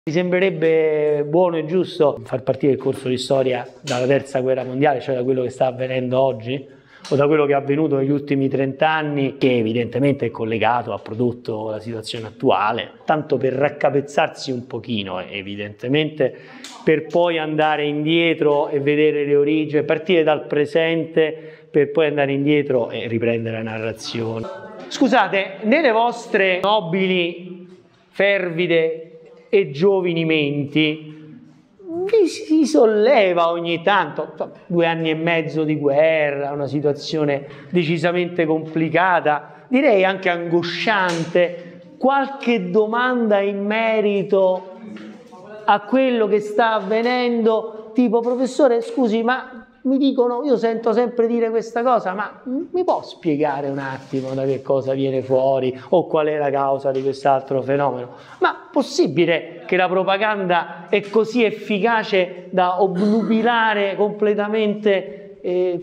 Mi sembrerebbe buono e giusto far partire il corso di storia dalla terza guerra mondiale, cioè da quello che sta avvenendo oggi, o da quello che è avvenuto negli ultimi 30 anni, che evidentemente è collegato, ha prodotto la situazione attuale, tanto per raccapezzarsi un pochino, evidentemente, per poi andare indietro e vedere le origini, partire dal presente per poi andare indietro e riprendere la narrazione. Scusate, nelle vostre nobili, fervide e giovani menti vi si solleva ogni tanto, 2 anni e mezzo di guerra, una situazione decisamente complicata, direi anche angosciante, qualche domanda in merito a quello che sta avvenendo, tipo: professore, scusi, ma mi dicono, io sento sempre dire questa cosa, ma mi può spiegare un attimo da che cosa viene fuori o qual è la causa di quest'altro fenomeno? Ma possibile che la propaganda è così efficace da obnubilare completamente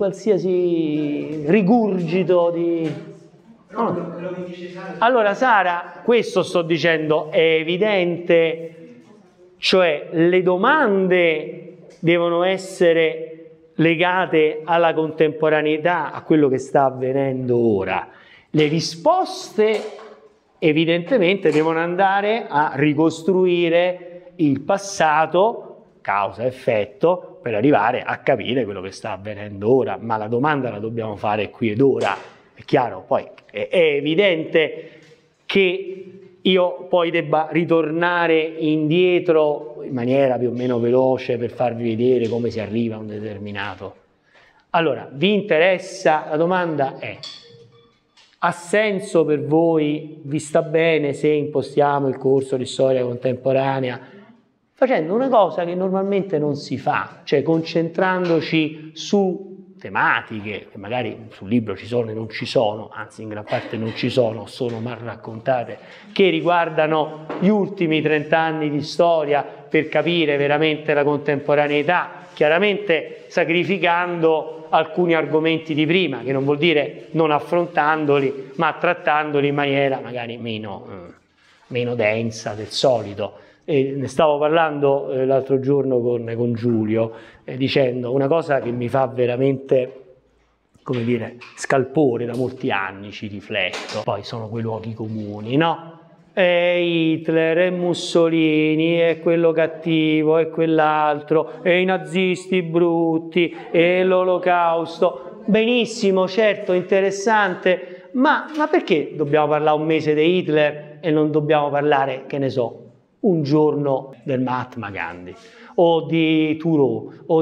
qualsiasi rigurgito di... No. Allora Sara, questo sto dicendo, è evidente, cioè le domande devono essere legate alla contemporaneità, a quello che sta avvenendo ora. Le risposte evidentemente devono andare a ricostruire il passato, causa-effetto, per arrivare a capire quello che sta avvenendo ora, ma la domanda la dobbiamo fare qui ed ora, è chiaro? Poi è evidente che io poi debba ritornare indietro in maniera più o meno veloce per farvi vedere come si arriva a un determinato. Allora, vi interessa? La domanda è: ha senso per voi, vi sta bene se impostiamo il corso di storia contemporanea facendo una cosa che normalmente non si fa, cioè concentrandoci su tematiche che magari sul libro ci sono e non ci sono, anzi in gran parte non ci sono mal raccontate, che riguardano gli ultimi 30 anni di storia per capire veramente la contemporaneità, chiaramente sacrificando alcuni argomenti di prima, che non vuol dire non affrontandoli, ma trattandoli in maniera magari meno densa del solito. Ne stavo parlando l'altro giorno con Giulio, dicendo una cosa che mi fa veramente, come dire, scalpore da molti anni, ci rifletto. Poi sono quei luoghi comuni, no? Hitler, e Mussolini, e quello cattivo, e quell'altro, e i nazisti brutti, e l'olocausto. Benissimo, certo, interessante, ma perché dobbiamo parlare un mese di Hitler e non dobbiamo parlare, che ne so, un giorno del Mahatma Gandhi, o di Thoreau, o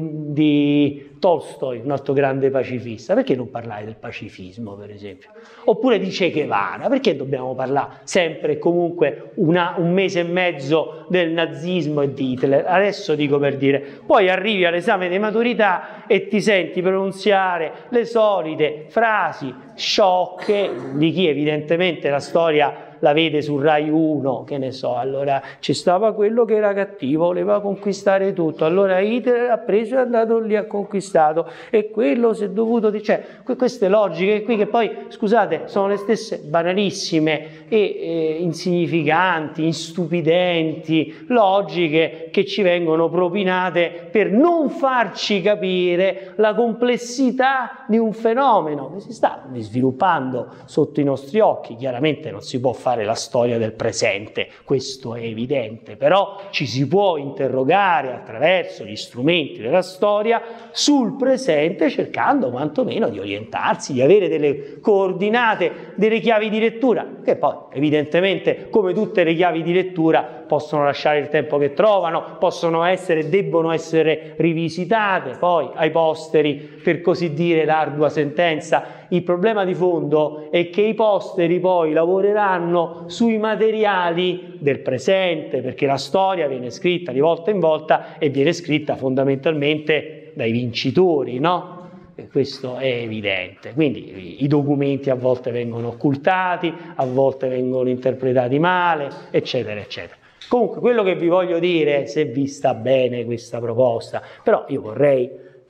di Tolstoi, un altro grande pacifista? Perché non parlare del pacifismo, per esempio? Oppure di Che Guevara? Perché dobbiamo parlare sempre e comunque un mese e mezzo del nazismo e di Hitler? Adesso dico per dire, poi arrivi all'esame di maturità e ti senti pronunziare le solite frasi sciocche di chi evidentemente la storia la vede su Rai 1, che ne so, allora ci stava quello che era cattivo, voleva conquistare tutto, allora Hitler ha preso e è andato lì, ha conquistato, e quello si è dovuto, cioè queste logiche qui che poi, scusate, sono le stesse banalissime e insignificanti, instupidenti, logiche che ci vengono propinate per non farci capire la complessità di un fenomeno che si sta sviluppando sotto i nostri occhi. Chiaramente non si può fare la storia del presente, questo è evidente, però ci si può interrogare attraverso gli strumenti della storia sul presente, cercando quantomeno di orientarsi, di avere delle coordinate, delle chiavi di lettura, che poi evidentemente, come tutte le chiavi di lettura, possono lasciare il tempo che trovano, possono essere, debbono essere rivisitate poi ai posteri, per così dire, l'ardua sentenza. Il problema di fondo è che i posteri poi lavoreranno sui materiali del presente, perché la storia viene scritta di volta in volta e viene scritta fondamentalmente dai vincitori, no? E questo è evidente. Quindi i documenti a volte vengono occultati, a volte vengono interpretati male, eccetera, eccetera. Comunque, quello che vi voglio dire, se vi sta bene questa proposta, però io vorrei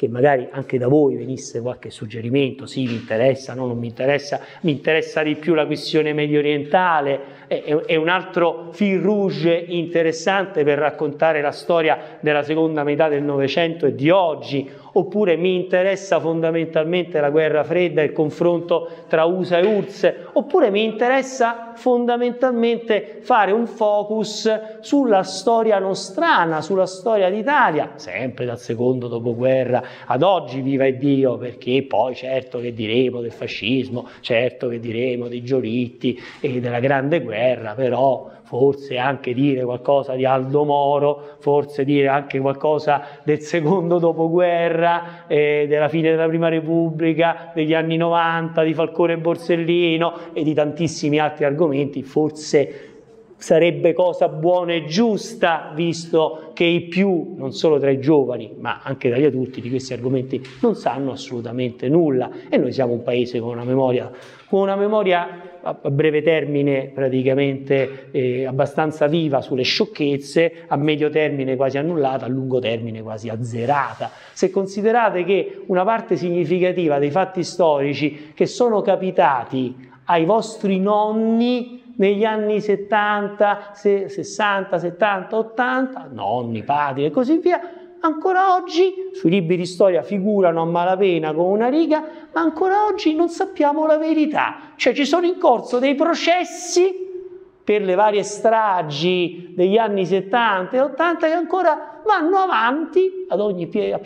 che magari anche da voi venisse qualche suggerimento, sì, mi interessa, no, non mi interessa di più la questione medio orientale, è un altro fil rouge interessante per raccontare la storia della seconda metà del Novecento e di oggi, oppure mi interessa fondamentalmente la guerra fredda, il confronto tra USA e URSS, oppure mi interessa fondamentalmente fare un focus sulla storia nostrana, sulla storia d'Italia, sempre dal secondo dopoguerra ad oggi, viva Dio, perché poi certo che diremo del fascismo, certo che diremo dei Giolitti e della Grande Guerra, però forse anche dire qualcosa di Aldo Moro, forse dire anche qualcosa del secondo dopoguerra, della fine della Prima Repubblica, degli anni 90, di Falcone e Borsellino e di tantissimi altri argomenti, forse sarebbe cosa buona e giusta, visto che i più, non solo tra i giovani, ma anche tra gli adulti, di questi argomenti non sanno assolutamente nulla, e noi siamo un paese con una memoria a breve termine praticamente abbastanza viva sulle sciocchezze, a medio termine quasi annullata, a lungo termine quasi azzerata. Se considerate che una parte significativa dei fatti storici che sono capitati ai vostri nonni negli anni 70, 60, 70, 80, nonni, padri e così via, ancora oggi sui libri di storia figurano a malapena con una riga, ma ancora oggi non sappiamo la verità. Cioè ci sono in corso dei processi per le varie stragi degli anni 70 e 80 che ancora vanno avanti ad ogni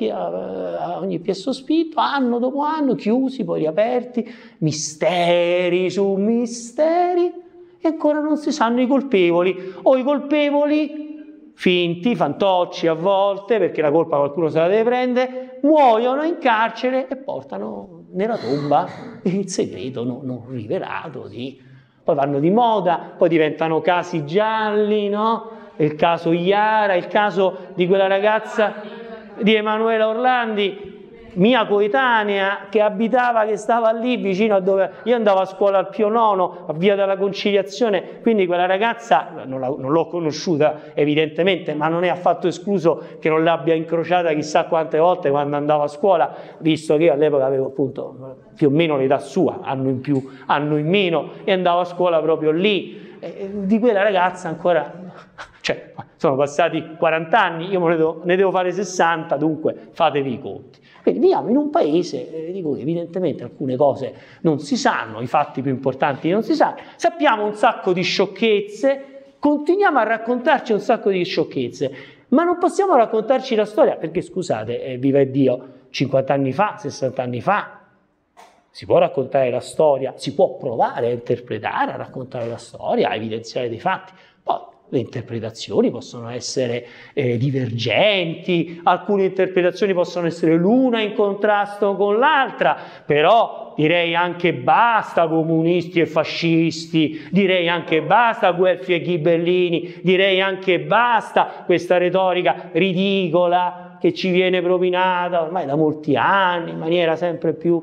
piè sospinto, anno dopo anno, chiusi, poi riaperti, misteri su misteri, e ancora non si sanno i colpevoli, o i colpevoli finti, fantocci a volte, perché la colpa qualcuno se la deve prendere, muoiono in carcere e portano nella tomba il segreto non rivelato. Poi vanno di moda, poi diventano casi gialli, no? Il caso Iara, il caso di quella ragazza di Emanuela Orlandi, mia coetanea, che stava lì vicino a dove io andavo a scuola al Pio IX, a Via della Conciliazione, quindi quella ragazza non l'ho conosciuta evidentemente, ma non è affatto escluso che non l'abbia incrociata chissà quante volte quando andavo a scuola, visto che io all'epoca avevo appunto più o meno l'età sua, anno in più, anno in meno, e andavo a scuola proprio lì. Di quella ragazza ancora, cioè sono passati 40 anni, io ne devo fare 60, dunque fatevi i conti. Quindi viviamo in un paese di cui evidentemente alcune cose non si sanno, i fatti più importanti non si sanno, sappiamo un sacco di sciocchezze, continuiamo a raccontarci un sacco di sciocchezze, ma non possiamo raccontarci la storia, perché scusate, viva Dio, 50 anni fa, 60 anni fa, si può raccontare la storia, si può provare a interpretare, a raccontare la storia, a evidenziare dei fatti, poi le interpretazioni possono essere divergenti, alcune interpretazioni possono essere l'una in contrasto con l'altra, però direi anche basta comunisti e fascisti, direi anche basta Guelfi e Ghibellini, direi anche basta questa retorica ridicola che ci viene propinata ormai da molti anni in maniera sempre più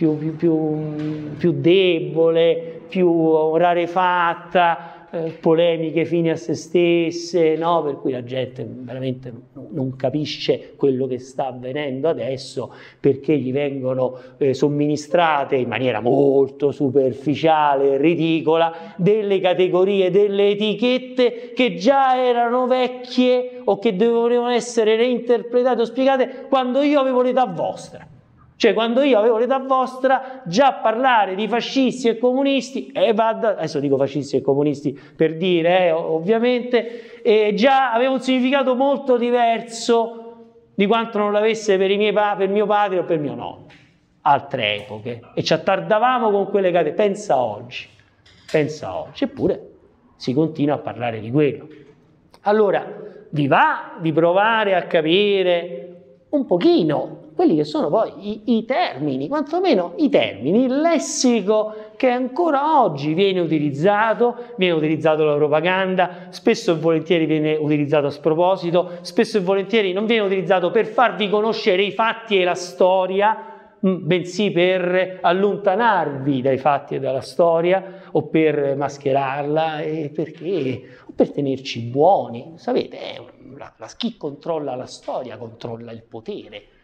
debole, più rarefatta, polemiche fini a se stesse, no? Per cui la gente veramente non capisce quello che sta avvenendo adesso, perché gli vengono somministrate in maniera molto superficiale e ridicola delle categorie, delle etichette che già erano vecchie o che dovevano essere reinterpretate o spiegate quando io avevo l'età vostra. Cioè quando io avevo l'età vostra, già parlare di fascisti e comunisti, adesso dico fascisti e comunisti per dire, ovviamente, già aveva un significato molto diverso di quanto non l'avesse per mio padre o per mio nonno, altre epoche, e ci attardavamo con quelle cose. Pensa oggi, eppure si continua a parlare di quello. Allora, vi va di provare a capire un pochino quelli che sono poi i termini, quantomeno i termini, il lessico che ancora oggi viene utilizzato la propaganda, spesso e volentieri viene utilizzato a sproposito, spesso e volentieri non viene utilizzato per farvi conoscere i fatti e la storia, bensì per allontanarvi dai fatti e dalla storia, o per mascherarla, o per tenerci buoni. Sapete, chi controlla la storia controlla il potere.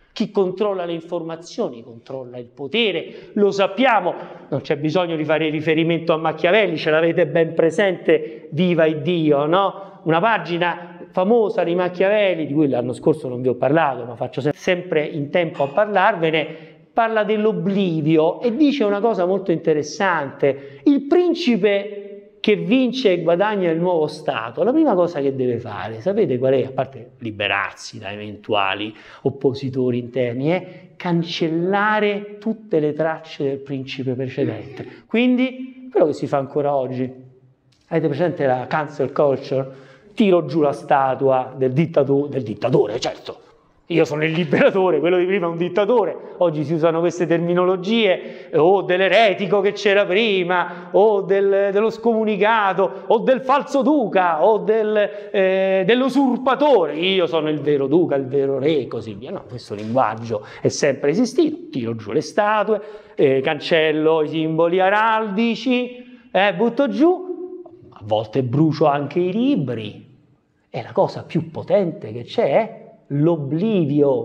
Chi controlla le informazioni controlla il potere, lo sappiamo, non c'è bisogno di fare riferimento a Machiavelli, ce l'avete ben presente, viva Dio, no? Una pagina famosa di Machiavelli, di cui l'anno scorso non vi ho parlato, ma faccio sempre in tempo a parlarvene, parla dell'oblivio e dice una cosa molto interessante. Il principe che vince e guadagna il nuovo Stato, la prima cosa che deve fare, sapete qual è? A parte liberarsi da eventuali oppositori interni, è cancellare tutte le tracce del principe precedente. Quindi, quello che si fa ancora oggi, avete presente la cancel culture? Tiro giù la statua del dittatore, certo. Io sono il liberatore, quello di prima è un dittatore, oggi si usano queste terminologie, o dell'eretico che c'era prima, o dello scomunicato, o del falso duca, o dell'usurpatore, io sono il vero duca, il vero re, e così via. No, questo linguaggio è sempre esistito, tiro giù le statue, cancello i simboli araldici, butto giù, a volte brucio anche i libri, e la cosa più potente che c'è è l'oblio,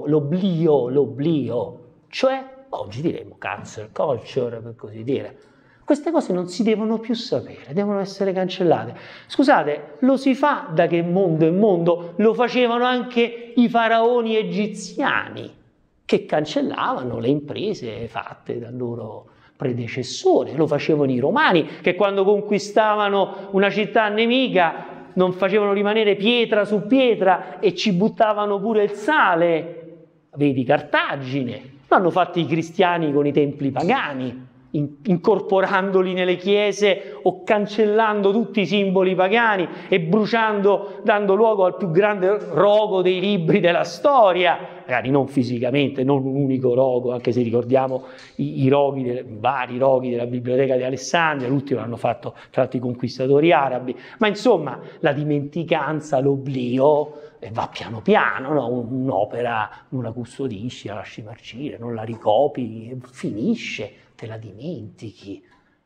cioè oggi diremo cancel culture, per così dire. Queste cose non si devono più sapere, devono essere cancellate. Scusate, lo si fa da che mondo è mondo? Lo facevano anche i faraoni egiziani, che cancellavano le imprese fatte dal loro predecessore. Lo facevano i romani, che quando conquistavano una città nemica non facevano rimanere pietra su pietra e ci buttavano pure il sale. Vedi Cartagine. L'hanno fatto i cristiani con i templi pagani, incorporandoli nelle chiese o cancellando tutti i simboli pagani e bruciando, dando luogo al più grande rogo dei libri della storia. Magari non fisicamente, non un unico rogo, anche se ricordiamo i vari roghi della biblioteca di Alessandria, l'ultimo l'hanno fatto tra l'altro i conquistatori arabi, ma insomma la dimenticanza, l'oblio va piano piano, no? Un'opera non la custodisci, la lasci marcire, non la ricopi, finisce, te la dimentichi.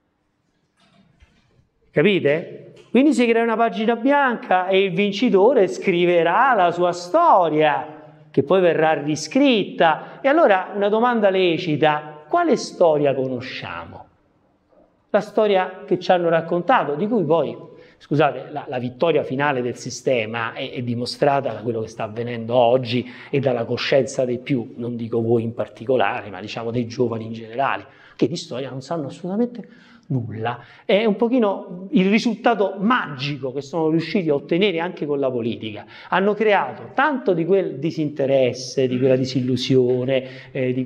Capite? Quindi si crea una pagina bianca e il vincitore scriverà la sua storia, che poi verrà riscritta. E allora una domanda lecita: quale storia conosciamo? La storia che ci hanno raccontato, di cui poi, scusate, la vittoria finale del sistema è dimostrata da quello che sta avvenendo oggi e dalla coscienza dei più, non dico voi in particolare, ma diciamo dei giovani in generale, che di storia non sanno assolutamente nulla. È un pochino il risultato magico che sono riusciti a ottenere anche con la politica. Hanno creato tanto di quel disinteresse, di quella disillusione, di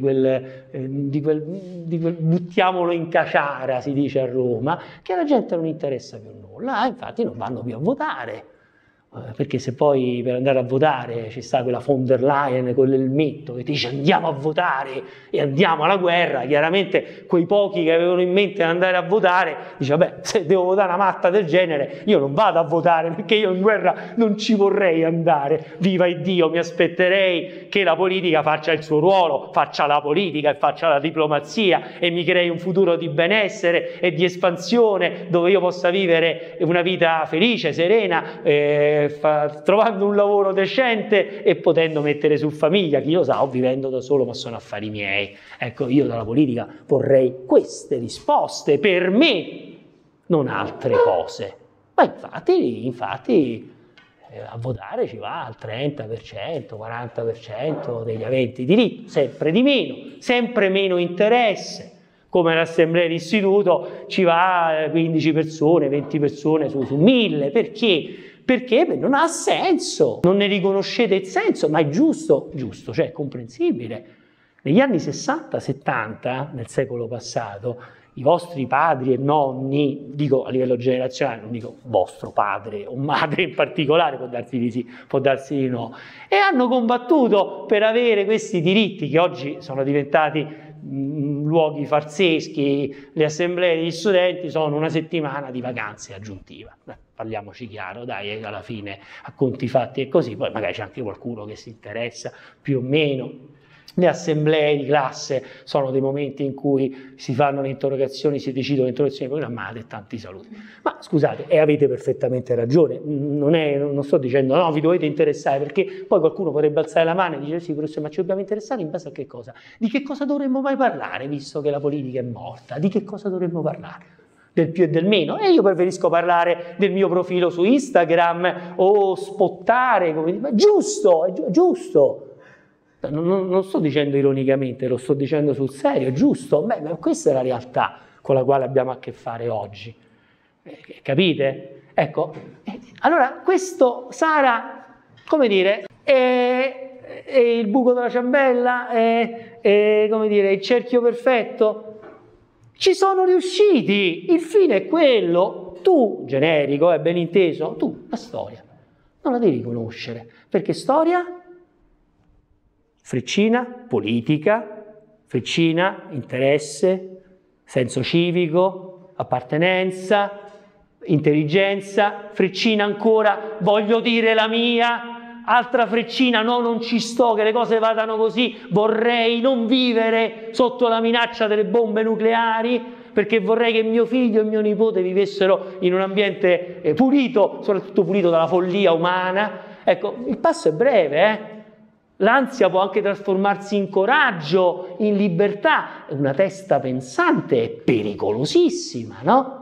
quel buttiamolo in caciara, si dice a Roma, che alla gente non interessa più nulla, infatti non vanno più a votare. Perché se poi per andare a votare ci sta quella von der Leyen con l'elmetto che ti dice andiamo a votare e andiamo alla guerra, chiaramente quei pochi che avevano in mente di andare a votare dice vabbè, se devo votare una matta del genere io non vado a votare perché io in guerra non ci vorrei andare, viva Dio, mi aspetterei che la politica faccia il suo ruolo, faccia la politica e faccia la diplomazia e mi crei un futuro di benessere e di espansione dove io possa vivere una vita felice, serena, trovando un lavoro decente e potendo mettere su famiglia, chi lo sa, o vivendo da solo, ma sono affari miei. Ecco, io dalla politica vorrei queste risposte per me, non altre cose. Ma infatti a votare ci va al 30%, 40% degli aventi diritto, sempre di meno, sempre meno interesse. Come all'assemblea d'istituto ci va 15 persone, 20 persone su 1000, perché? Perché non ha senso, non ne riconoscete il senso, ma è giusto, cioè è comprensibile. Negli anni 60-70 del secolo passato, i vostri padri e nonni, dico a livello generazionale, non dico vostro padre o madre in particolare, può darsi di sì, può darsi di no, e hanno combattuto per avere questi diritti che oggi sono diventati luoghi farseschi. Le assemblee degli studenti sono una settimana di vacanze aggiuntiva. Parliamoci chiaro, dai, alla fine a conti fatti è così, poi magari c'è anche qualcuno che si interessa più o meno. Le assemblee di classe sono dei momenti in cui si fanno le interrogazioni, si decidono le interrogazioni programmate e tanti saluti. Ma scusate, e avete perfettamente ragione, non sto dicendo no, vi dovete interessare, perché poi qualcuno potrebbe alzare la mano e dire sì, professore, ma ci dobbiamo interessare in base a che cosa? Di che cosa dovremmo mai parlare, visto che la politica è morta? Di che cosa dovremmo parlare? Del più e del meno? E io preferisco parlare del mio profilo su Instagram o spottare, come dire, ma giusto, è giusto. Non sto dicendo ironicamente, lo sto dicendo sul serio, è giusto? Beh, questa è la realtà con la quale abbiamo a che fare oggi. Capite? Ecco, allora questo sarà, come dire, è il buco della ciambella, è come dire, il cerchio perfetto. Ci sono riusciti, il fine è quello. Tu, generico, è ben inteso, tu la storia non la devi conoscere, perché storia... Freccina, politica, freccina, interesse, senso civico, appartenenza, intelligenza, freccina ancora, voglio dire la mia, altra freccina, no, non ci sto, che le cose vadano così, vorrei non vivere sotto la minaccia delle bombe nucleari, perché vorrei che mio figlio e mio nipote vivessero in un ambiente pulito, soprattutto pulito dalla follia umana. Ecco, il passo è breve, L'ansia può anche trasformarsi in coraggio, in libertà. Una testa pensante è pericolosissima, no?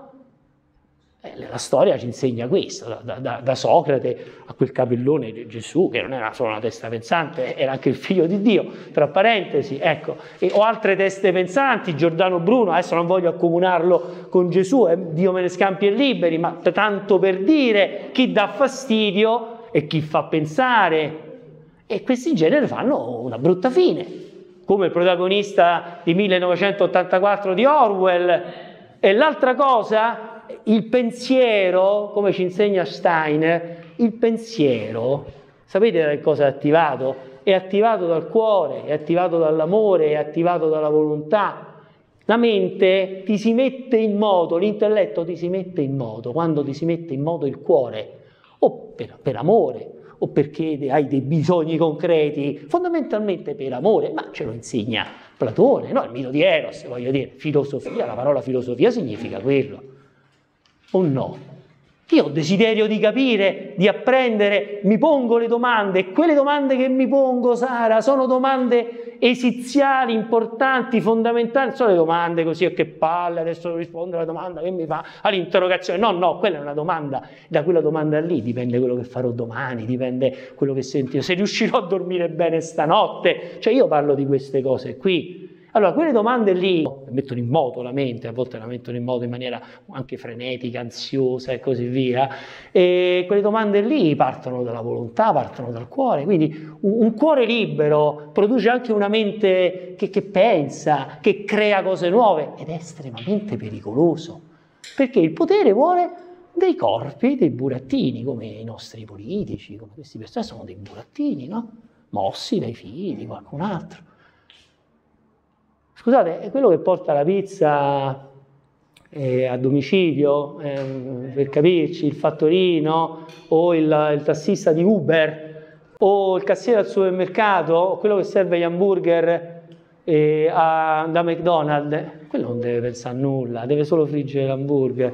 La storia ci insegna questo, da Socrate a quel capellone di Gesù, che non era solo una testa pensante, era anche il figlio di Dio, tra parentesi, ecco. O altre teste pensanti, Giordano Bruno, adesso non voglio accomunarlo con Gesù, Dio me ne scampi e liberi, ma tanto per dire chi dà fastidio e chi fa pensare. E questi in genere fanno una brutta fine, come il protagonista di 1984 di Orwell. E l'altra cosa, il pensiero, come ci insegna Steiner, il pensiero, sapete da che cosa è attivato? È attivato dal cuore, è attivato dall'amore, è attivato dalla volontà. La mente ti si mette in moto, l'intelletto ti si mette in moto quando ti si mette in moto il cuore, o per amore, o perché hai dei bisogni concreti, fondamentalmente per amore, ma ce lo insegna Platone, no? Il mito di Eros, voglio dire, filosofia, la parola filosofia significa quello, o no? Io ho desiderio di capire, di apprendere, mi pongo le domande, e quelle domande che mi pongo, Sara, sono domande esiziali, importanti, fondamentali, non sono le domande così, che palle, adesso rispondo alla domanda che mi fa all'interrogazione, no, quella è una domanda, da quella domanda lì dipende quello che farò domani, dipende quello che sentirò, se riuscirò a dormire bene stanotte, cioè io parlo di queste cose qui. Allora, quelle domande lì mettono in moto la mente, a volte la mettono in moto in maniera anche frenetica, ansiosa e così via, e quelle domande lì partono dalla volontà, partono dal cuore, quindi un cuore libero produce anche una mente che pensa, che crea cose nuove, ed è estremamente pericoloso, perché il potere vuole dei corpi, dei burattini, come i nostri politici, come questi personaggi sono dei burattini, no? Mossi dai figli di qualcun altro. Scusate, è quello che porta la pizza a domicilio, per capirci, il fattorino, o il tassista di Uber, o il cassiere al supermercato, o quello che serve gli hamburger da McDonald's, quello non deve pensare a nulla, deve solo friggere l'hamburger.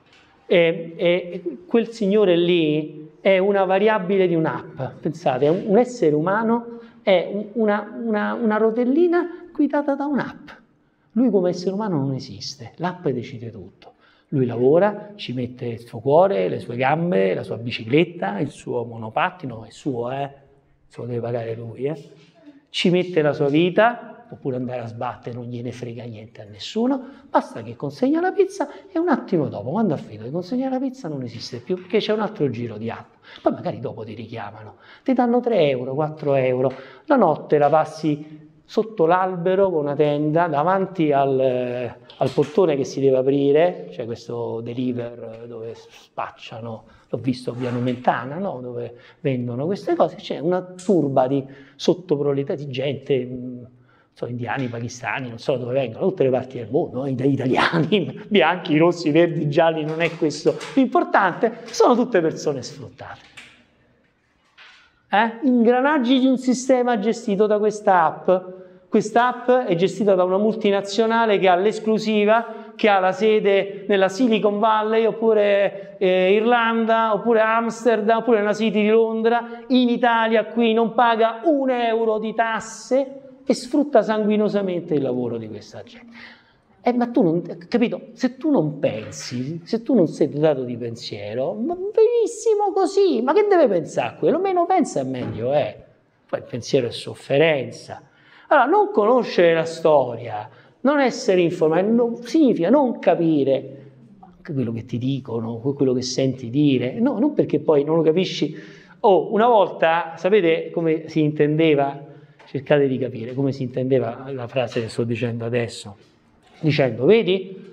E quel signore lì è una variabile di un'app, pensate, un essere umano è una rotellina guidata da un'app. Lui come essere umano non esiste, l'app decide tutto. Lui lavora, ci mette il suo cuore, le sue gambe, la sua bicicletta, il suo monopattino, è suo, se lo deve pagare lui, ci mette la sua vita, oppure andare a sbattere, non gliene frega niente a nessuno, basta che consegna la pizza e un attimo dopo, quando ha finito di consegnare la pizza, non esiste più, perché c'è un altro giro di app. Poi magari dopo ti richiamano, ti danno 3 euro, 4 euro, la notte la passi sotto l'albero con una tenda davanti al portone che si deve aprire, c'è questo deliver dove spacciano, l'ho visto a Via Nomentana, no? Dove vendono queste cose, c'è una turba di sottoproletari, di gente, indiani, pakistani, non so dove vengono, da tutte le parti del mondo, italiani, bianchi, rossi, verdi, gialli, non è questo l'importante, sono tutte persone sfruttate. Ingranaggi di un sistema gestito da questa app. Questa app è gestita da una multinazionale che ha l'esclusiva, che ha la sede nella Silicon Valley, oppure Irlanda, oppure Amsterdam, oppure nella City di Londra. In Italia qui non paga un euro di tasse e sfrutta sanguinosamente il lavoro di questa gente. Ma tu non, capito? Se tu non pensi, se tu non sei dotato di pensiero, va benissimo così, ma che deve pensare a quello? Meno pensa meglio è. Poi il pensiero è sofferenza. Allora, non conoscere la storia, non essere informati, significa non capire quello che ti dicono, quello che senti dire, no, non perché poi non lo capisci. Una volta, sapete come si intendeva? Cercate di capire come si intendeva la frase che sto dicendo adesso. Dicendo, vedi,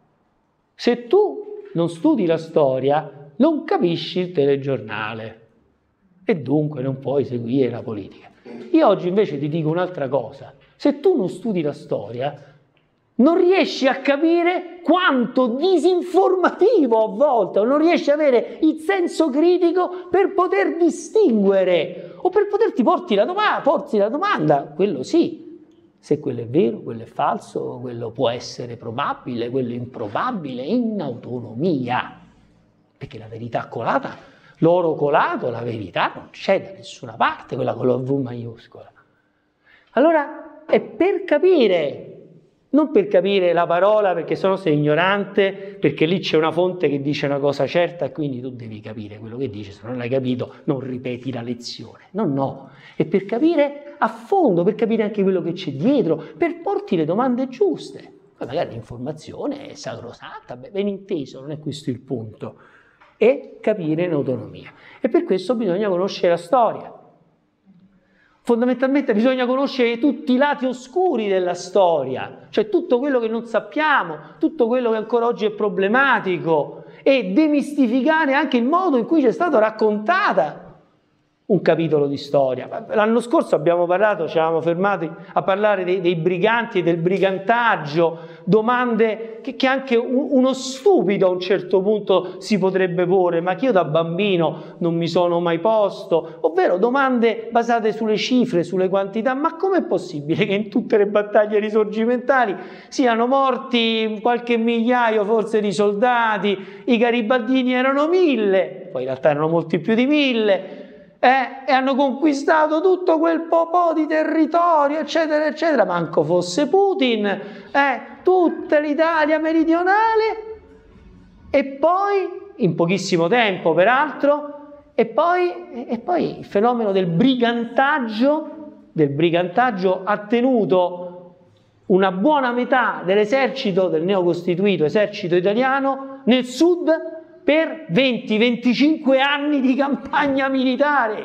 se tu non studi la storia, non capisci il telegiornale e dunque non puoi seguire la politica. Io oggi invece ti dico un'altra cosa. Se tu non studi la storia, non riesci a capire quanto disinformativo a volte, o non riesci ad avere il senso critico per poter distinguere o per poterti porti la domanda, quello sì. Se quello è vero, quello è falso, quello può essere probabile, quello è improbabile, in autonomia. Perché la verità colata, l'oro colato, la verità non c'è da nessuna parte, quella con la V maiuscola. Allora è per capire, non per capire la parola perché sennò sei ignorante, perché lì c'è una fonte che dice una cosa certa e quindi tu devi capire quello che dice, se non l'hai capito non ripeti la lezione. No, è per capire a fondo, per capire anche quello che c'è dietro, per porti le domande giuste. Poi magari l'informazione è sacrosanta, ben inteso, non è questo il punto, è capire in autonomia. E per questo bisogna conoscere la storia. Fondamentalmente bisogna conoscere tutti i lati oscuri della storia, cioè tutto quello che non sappiamo, tutto quello che ancora oggi è problematico e demistificare anche il modo in cui ci è stato raccontata un capitolo di storia. L'anno scorso abbiamo parlato, ci eravamo fermati a parlare dei briganti e del brigantaggio, domande che anche uno stupido a un certo punto si potrebbe porre, ma che io da bambino non mi sono mai posto, ovvero domande basate sulle cifre, sulle quantità. Ma com'è possibile che in tutte le battaglie risorgimentali siano morti qualche migliaio forse di soldati, i garibaldini erano 1000, poi in realtà erano molti più di 1000, e hanno conquistato tutto quel po' di territorio, eccetera, eccetera, manco fosse Putin, tutta l'Italia meridionale, e poi, in pochissimo tempo peraltro, e poi il fenomeno del brigantaggio ha tenuto una buona metà dell'esercito, del neocostituito esercito italiano, nel sud, per 20-25 anni di campagna militare,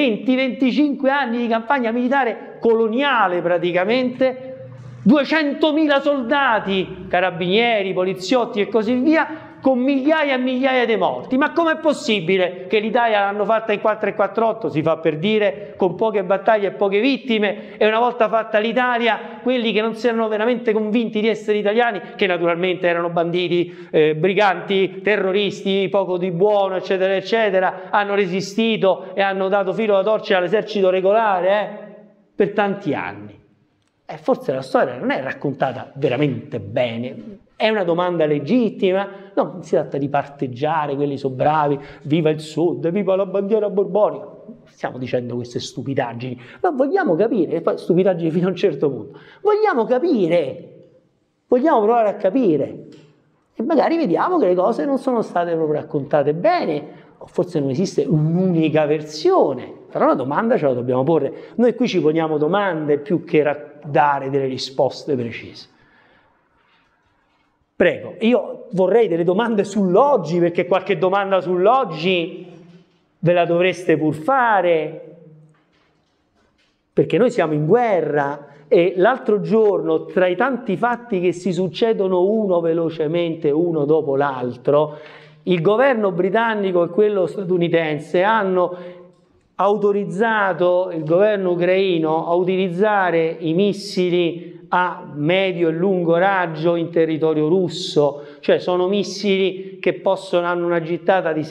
20-25 anni di campagna militare coloniale praticamente, 200.000 soldati, carabinieri, poliziotti e così via, con migliaia e migliaia di morti. Ma com'è possibile che l'Italia l'hanno fatta in 4 e 48, si fa per dire, con poche battaglie e poche vittime, e una volta fatta l'Italia, quelli che non si erano veramente convinti di essere italiani, che naturalmente erano banditi, briganti, terroristi, poco di buono, eccetera, eccetera, hanno resistito e hanno dato filo da torcere all'esercito regolare per tanti anni. Forse la storia non è raccontata veramente bene. È una domanda legittima, no, non si tratta di parteggiare, quelli sono bravi, viva il Sud, viva la bandiera borbonica, non stiamo dicendo queste stupidaggini, ma vogliamo capire, e poi stupidaggini fino a un certo punto, vogliamo capire, vogliamo provare a capire, e magari vediamo che le cose non sono state proprio raccontate bene, o forse non esiste un'unica versione, però una domanda ce la dobbiamo porre, noi qui ci poniamo domande più che dare delle risposte precise. Prego, io vorrei delle domande sull'oggi, perché qualche domanda sull'oggi ve la dovreste pur fare, perché noi siamo in guerra e l'altro giorno, tra i tanti fatti che si succedono uno velocemente, uno dopo l'altro, il governo britannico e quello statunitense hanno autorizzato il governo ucraino a utilizzare i missili a medio e lungo raggio in territorio russo, cioè sono missili che hanno una gittata di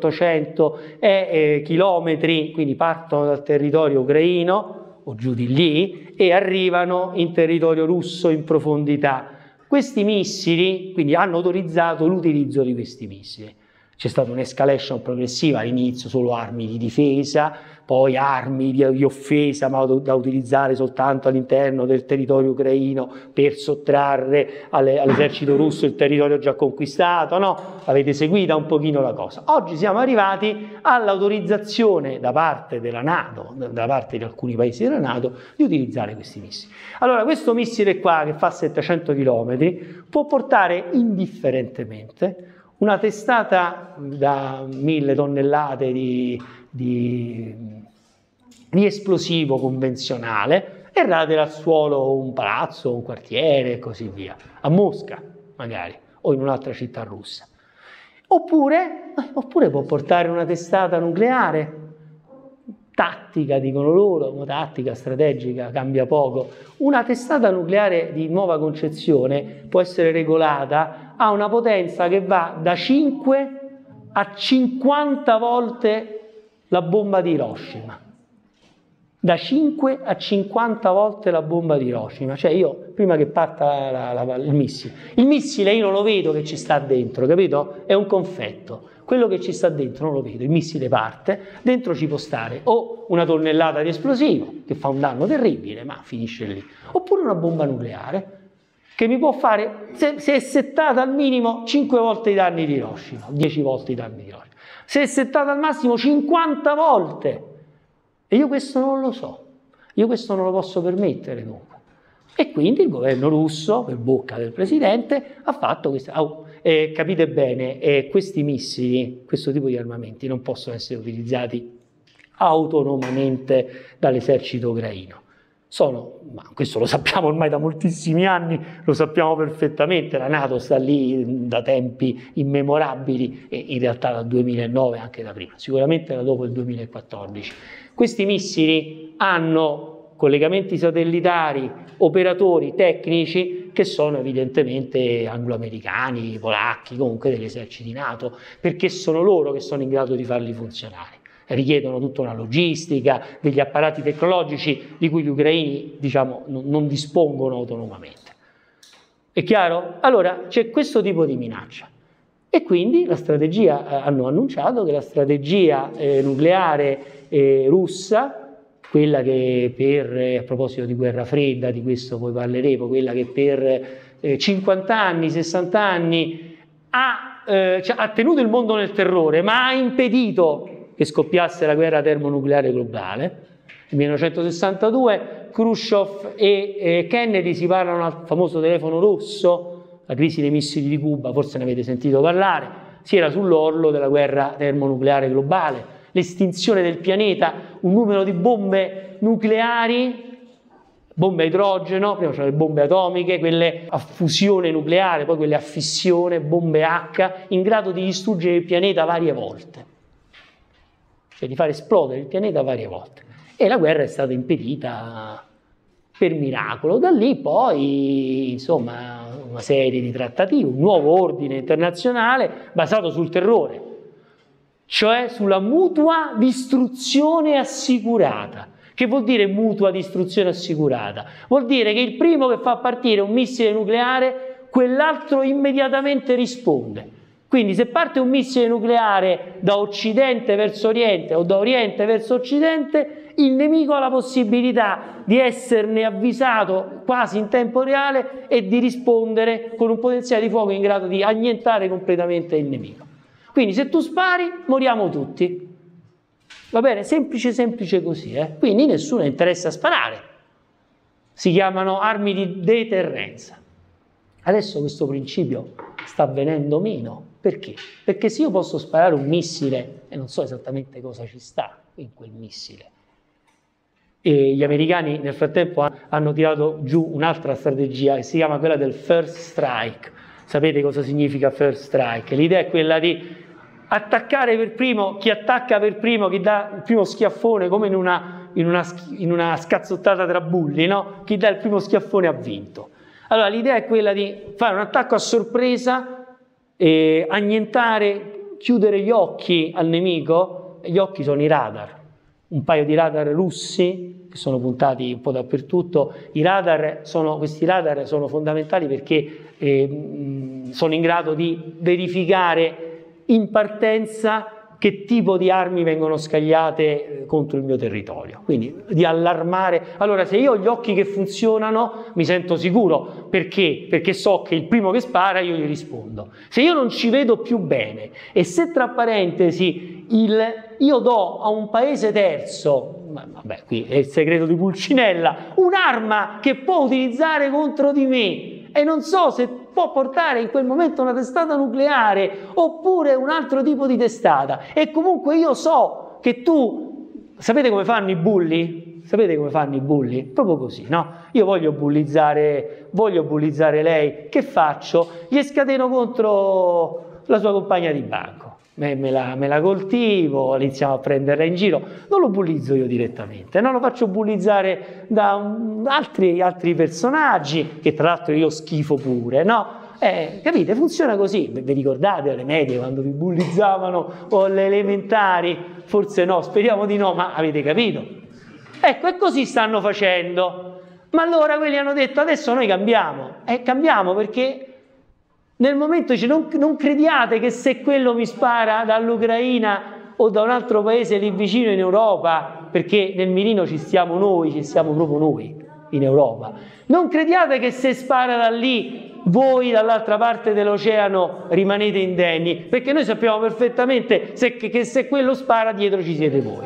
700-800 chilometri, quindi partono dal territorio ucraino o giù di lì e arrivano in territorio russo in profondità. Questi missili, quindi hanno autorizzato l'utilizzo di questi missili. C'è stata un'escalation progressiva, all'inizio solo armi di difesa, poi armi di offesa ma da utilizzare soltanto all'interno del territorio ucraino per sottrarre all'esercito russo il territorio già conquistato, no? Avete seguito un pochino la cosa. Oggi siamo arrivati all'autorizzazione da parte della NATO, da parte di alcuni paesi della NATO, di utilizzare questi missili. Allora, questo missile qua che fa 700 km può portare indifferentemente una testata da 1000 tonnellate di esplosivo convenzionale e radere al suolo un palazzo, un quartiere e così via, a Mosca magari, o in un'altra città russa. Oppure può portare una testata nucleare, tattica dicono loro, ma tattica, strategica, cambia poco. Una testata nucleare di nuova concezione può essere regolata a una potenza che va da 5 a 50 volte la bomba di Hiroshima. Da 5 a 50 volte la bomba di Hiroshima. Cioè io, prima che parta il missile io non lo vedo che ci sta dentro, capito? È un confetto. Quello che ci sta dentro non lo vedo, il missile parte, dentro ci può stare o una tonnellata di esplosivo, che fa un danno terribile, ma finisce lì, oppure una bomba nucleare, che mi può fare, se è settata al minimo, 5 volte i danni di Hiroshima, 10 volte i danni di Hiroshima. Se è settata al massimo, 50 volte. E io questo non lo so, io questo non lo posso permettere dunque. E quindi il governo russo, per bocca del presidente, ha fatto questo. Capite bene, questi missili, questo tipo di armamenti non possono essere utilizzati autonomamente dall'esercito ucraino. Ma questo lo sappiamo ormai da moltissimi anni, lo sappiamo perfettamente, la NATO sta lì da tempi immemorabili e in realtà dal 2009 anche da prima, sicuramente da dopo il 2014. Questi missili hanno collegamenti satellitari, operatori tecnici che sono evidentemente anglo-americani, polacchi, comunque degli eserciti NATO, perché sono loro che sono in grado di farli funzionare. Richiedono tutta una logistica, degli apparati tecnologici di cui gli ucraini, diciamo, non dispongono autonomamente. È chiaro? Allora c'è questo tipo di minaccia e quindi la strategia, hanno annunciato che la strategia nucleare russa, quella che a proposito di guerra fredda, di questo poi parleremo, quella che per 50 anni, 60 anni ha tenuto il mondo nel terrore, ma ha impedito che scoppiasse la guerra termonucleare globale. Nel 1962 Khrushchev e Kennedy si parlano al famoso telefono rosso, la crisi dei missili di Cuba, forse ne avete sentito parlare, si era sull'orlo della guerra termonucleare globale, l'estinzione del pianeta, un numero di bombe nucleari, bombe a idrogeno, prima c'erano le bombe atomiche, quelle a fusione nucleare, poi quelle a fissione, bombe H, in grado di distruggere il pianeta varie volte, cioè di far esplodere il pianeta varie volte. E la guerra è stata impedita per miracolo. Da lì poi, insomma, una serie di trattative, un nuovo ordine internazionale basato sul terrore, cioè sulla mutua distruzione assicurata. Che vuol dire mutua distruzione assicurata? Vuol dire che il primo che fa partire un missile nucleare, quell'altro immediatamente risponde. Quindi se parte un missile nucleare da occidente verso oriente o da oriente verso occidente, il nemico ha la possibilità di esserne avvisato quasi in tempo reale e di rispondere con un potenziale di fuoco in grado di annientare completamente il nemico. Quindi se tu spari, moriamo tutti. Va bene? Semplice, semplice così. Quindi nessuno interessa a sparare. Si chiamano armi di deterrenza. Adesso questo principio sta venendo meno. Perché? Perché se io posso sparare un missile e non so esattamente cosa ci sta in quel missile, e gli americani nel frattempo hanno tirato giù un'altra strategia che si chiama quella del first strike. Sapete cosa significa first strike? L'idea è quella di attaccare per primo, chi attacca per primo, chi dà il primo schiaffone, come in una scazzottata tra bulli, no? Chi dà il primo schiaffone ha vinto. Allora l'idea è quella di fare un attacco a sorpresa annientare, chiudere gli occhi al nemico. Gli occhi sono i radar, un paio di radar russi che sono puntati un po' dappertutto. Questi radar sono fondamentali perché sono in grado di verificare in partenza che tipo di armi vengono scagliate contro il mio territorio, quindi di allarmare. Allora, se io ho gli occhi che funzionano, mi sento sicuro. Perché? Perché so che il primo che spara io gli rispondo. Se io non ci vedo più bene, e se tra parentesi io do a un paese terzo, vabbè, qui è il segreto di Pulcinella, un'arma che può utilizzare contro di me, e non so se può portare in quel momento una testata nucleare oppure un altro tipo di testata, e comunque io so che tu... Sapete come fanno i bulli? Sapete come fanno i bulli? Proprio così, no? Io voglio bullizzare lei, che faccio? Gli scateno contro la sua compagna di banco. Me la coltivo, iniziamo a prenderla in giro, non lo bullizzo io direttamente, no? Lo faccio bullizzare da altri personaggi, che tra l'altro io schifo pure, no? Capite? Funziona così. Vi ricordate alle medie quando vi bullizzavano, o alle elementari? Forse no, speriamo di no, ma avete capito? Ecco, e così stanno facendo. Ma allora quelli hanno detto: adesso noi cambiamo. Cambiamo perché nel momento dice: non crediate che se quello mi spara dall'Ucraina o da un altro paese lì vicino in Europa, perché nel mirino ci stiamo proprio noi in Europa, non crediate che se spara da lì voi dall'altra parte dell'oceano rimanete indenni, perché noi sappiamo perfettamente che se quello spara dietro ci siete voi.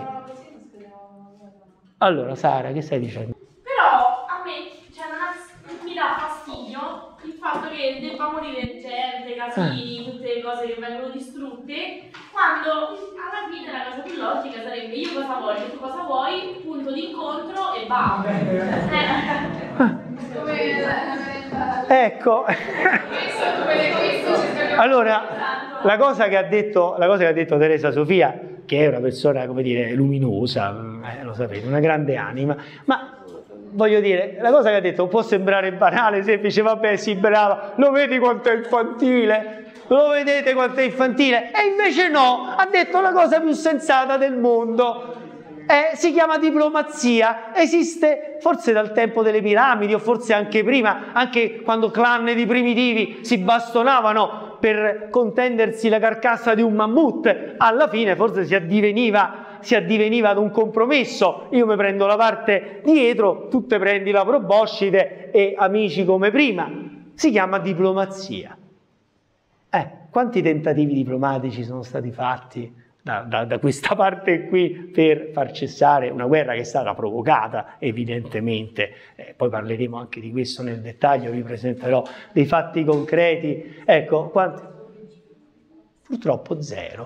Allora Sara, che stai dicendo? Però a me mi dà fastidio il fatto che debba morire gente, casini, tutte le cose che vengono distrutte, quando alla fine la cosa più logica sarebbe: io cosa voglio, tu cosa vuoi, punto di incontro e basta. Ecco. Allora, la cosa che ha detto Teresa Sofia, che è una persona, come dire, luminosa, lo sapete, una grande anima, ma voglio dire, la cosa che ha detto può sembrare banale, semplice, vabbè, sì, brava, lo vedi quanto è infantile? Lo vedete quanto è infantile? E invece no, ha detto la cosa più sensata del mondo. Si chiama diplomazia, esiste forse dal tempo delle piramidi, o forse anche prima, anche quando clan di primitivi si bastonavano per contendersi la carcassa di un mammut. Alla fine forse si addiveniva ad un compromesso: io mi prendo la parte dietro, tu te prendi la proboscide, e amici come prima. Si chiama diplomazia. Quanti tentativi diplomatici sono stati fatti da questa parte qui per far cessare una guerra che è stata provocata evidentemente, poi parleremo anche di questo nel dettaglio, vi presenterò dei fatti concreti. Ecco, quanti? Purtroppo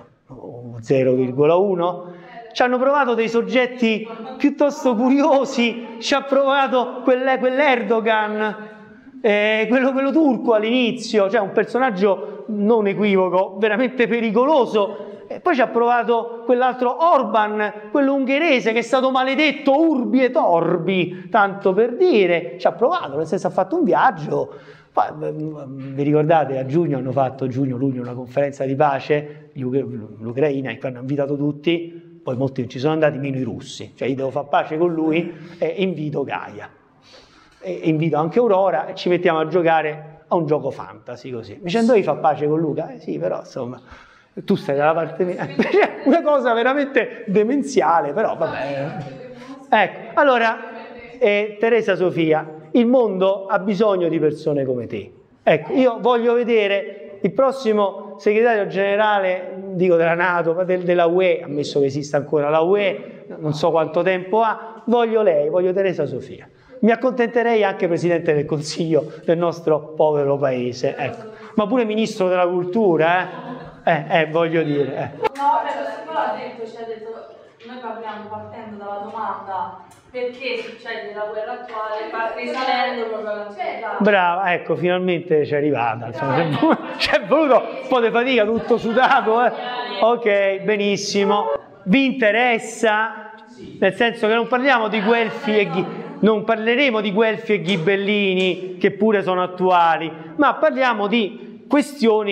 0,1. Ci hanno provato dei soggetti piuttosto curiosi, ci ha provato quell'Erdogan, quello turco all'inizio, cioè un personaggio non equivoco, veramente pericoloso. E poi ci ha provato quell'altro Orban, quello ungherese, che è stato maledetto urbi et orbi, tanto per dire. Ci ha provato, nel senso ha fatto un viaggio. Poi, vi ricordate, a giugno hanno fatto, giugno-luglio, una conferenza di pace, l'Ucraina, in cui hanno invitato tutti, poi molti non ci sono andati, meno i russi. Cioè io devo fare pace con lui e invito Gaia. E invito anche Aurora e ci mettiamo a giocare a un gioco fantasy così. Dicendo: io fa pace con Luca? Sì, però insomma... Tu stai dalla parte mia. Una cosa veramente demenziale, però vabbè. Ecco, allora, Teresa Sofia, il mondo ha bisogno di persone come te. Ecco, io voglio vedere il prossimo segretario generale, dico della NATO, ma della UE, ammesso che esista ancora la UE, non so quanto tempo ha, voglio lei, voglio Teresa Sofia. Mi accontenterei anche Presidente del Consiglio del nostro povero paese, ecco. Ma pure Ministro della Cultura, voglio dire. No, però ha detto, noi parliamo partendo dalla domanda perché succede la guerra attuale, risalendo proprio all'antichità. Brava, ecco, finalmente ci è arrivata. C'è voluto un po' di fatica, tutto sudato. Ok, benissimo. Vi interessa? Nel senso che non parliamo di Guelfi non parleremo di Guelfi e Ghibellini, che pure sono attuali, ma parliamo di questioni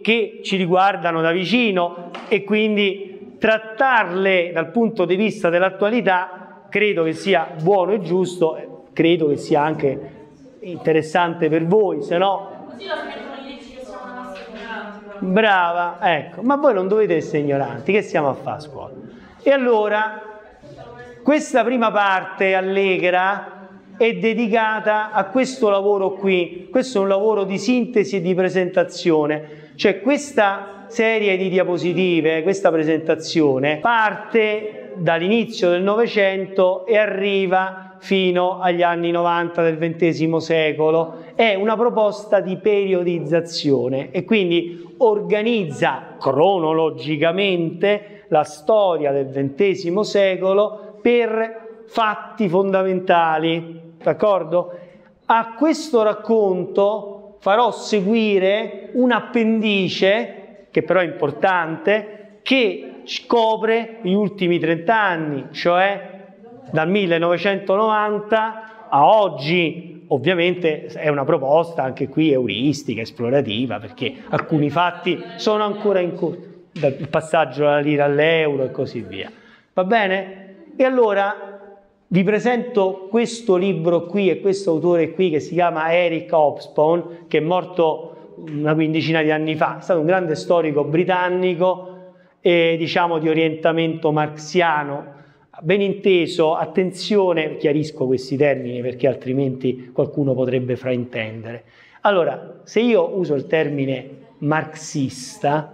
che ci riguardano da vicino e quindi trattarle dal punto di vista dell'attualità credo che sia buono e giusto, credo che sia anche interessante per voi, se no... Così lo smettono di dirci che siamo una massa ignoranti. Brava, ecco, ma voi non dovete essere ignoranti, che stiamo a fare a scuola? E allora, questa prima parte allegra è dedicata a questo lavoro qui. Questo è un lavoro di sintesi e di presentazione, cioè questa serie di diapositive, questa presentazione parte dall'inizio del Novecento e arriva fino agli anni 90 del XX secolo. È una proposta di periodizzazione e quindi organizza cronologicamente la storia del XX secolo per fatti fondamentali, d'accordo? A questo racconto farò seguire un appendice, che però è importante, che copre gli ultimi 30 anni, cioè dal 1990 a oggi. Ovviamente è una proposta anche qui euristica, esplorativa, perché alcuni fatti sono ancora in corso, il passaggio dalla lira all'euro e così via. Va bene? E allora vi presento questo libro qui e questo autore qui che si chiama Eric Hobsbawm, che è morto una quindicina di anni fa. È stato un grande storico britannico, diciamo di orientamento marxiano. Ben inteso, attenzione, chiarisco questi termini perché altrimenti qualcuno potrebbe fraintendere. Allora, se io uso il termine marxista,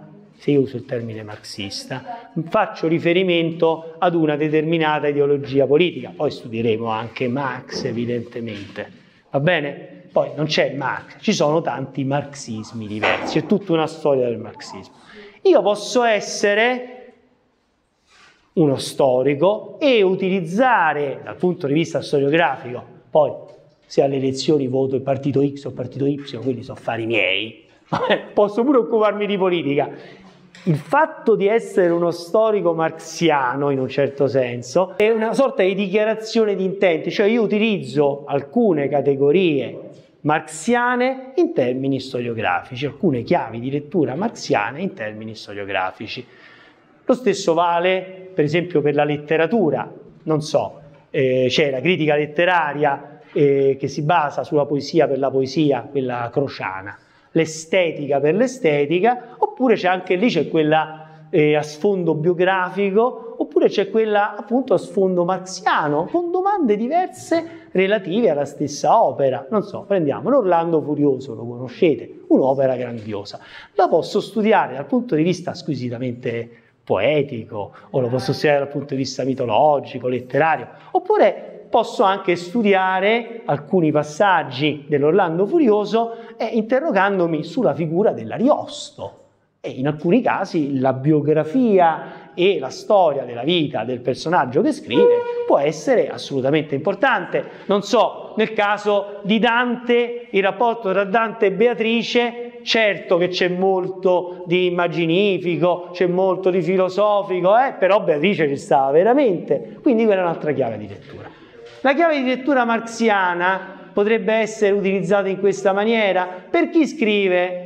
faccio riferimento ad una determinata ideologia politica, poi studieremo anche Marx evidentemente, va bene? Poi non c'è Marx, ci sono tanti marxismi diversi, è tutta una storia del marxismo. Io posso essere uno storico e utilizzare dal punto di vista storiografico, poi se alle elezioni voto il partito X o il partito Y, quelli sono affari miei, posso pure occuparmi di politica. Il fatto di essere uno storico marxiano, in un certo senso, è una sorta di dichiarazione di intenti, cioè io utilizzo alcune categorie marxiane in termini storiografici, alcune chiavi di lettura marxiane in termini storiografici. Lo stesso vale, per esempio, per la letteratura. Non so, c'è la critica letteraria che si basa sulla poesia per la poesia, quella crociana, l'estetica per l'estetica, oppure c'è anche lì c'è quella a sfondo biografico, oppure c'è quella appunto a sfondo marxiano, con domande diverse relative alla stessa opera. Non so, prendiamo l'Orlando Furioso, lo conoscete, un'opera grandiosa. La posso studiare dal punto di vista squisitamente poetico, o lo posso studiare dal punto di vista mitologico, letterario, oppure posso anche studiare alcuni passaggi dell'Orlando Furioso interrogandomi sulla figura dell'Ariosto. E in alcuni casi la biografia e la storia della vita del personaggio che scrive può essere assolutamente importante. Non so, nel caso di Dante, il rapporto tra Dante e Beatrice, certo che c'è molto di immaginifico, c'è molto di filosofico, però Beatrice ci stava veramente, quindi quella è un'altra chiave di lettura. La chiave di lettura marxiana potrebbe essere utilizzata in questa maniera per chi scrive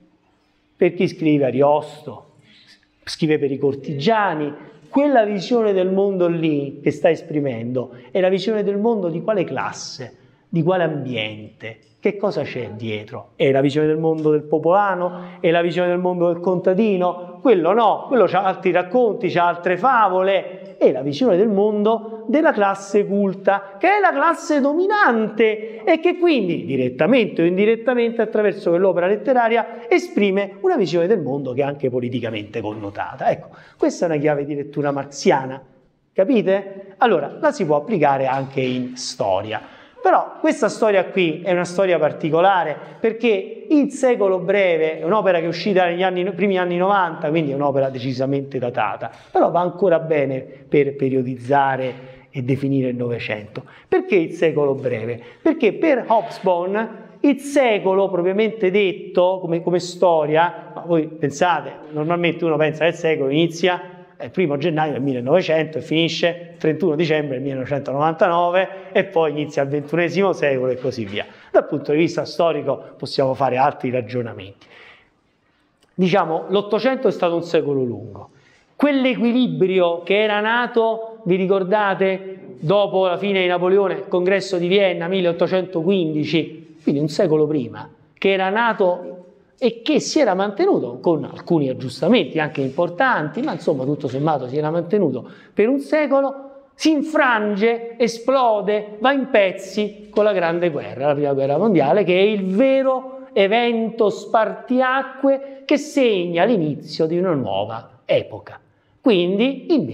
Ariosto, scrive per i cortigiani. Quella visione del mondo lì che sta esprimendo è la visione del mondo di quale classe, di quale ambiente, che cosa c'è dietro? È la visione del mondo del popolano? È la visione del mondo del contadino? Quello no, quello c'ha altri racconti, c'ha altre favole. È la visione del mondo della classe culta, che è la classe dominante e che quindi, direttamente o indirettamente, attraverso quell'opera letteraria, esprime una visione del mondo che è anche politicamente connotata. Ecco, questa è una chiave di lettura marxiana, capite? Allora, la si può applicare anche in storia. Però questa storia qui è una storia particolare perché Il secolo breve è un'opera che è uscita negli primi anni 90, quindi è un'opera decisamente datata, però va ancora bene per periodizzare e definire il Novecento. Perché il secolo breve? Perché per Hobsbawm il secolo, propriamente detto, come storia, ma voi pensate, normalmente uno pensa che il secolo inizia il 1° gennaio del 1900 e finisce il 31 dicembre del 1999 e poi inizia il XXI secolo e così via. Dal punto di vista storico possiamo fare altri ragionamenti. diciamo, l'Ottocento è stato un secolo lungo. Quell'equilibrio che era nato, vi ricordate, dopo la fine di Napoleone, il congresso di Vienna 1815, quindi un secolo prima, che era nato e che si era mantenuto con alcuni aggiustamenti anche importanti, ma insomma tutto sommato si era mantenuto per un secolo, si infrange, esplode, va in pezzi con la Grande Guerra, la Prima Guerra Mondiale, che è il vero evento spartiacque che segna l'inizio di una nuova epoca. Quindi il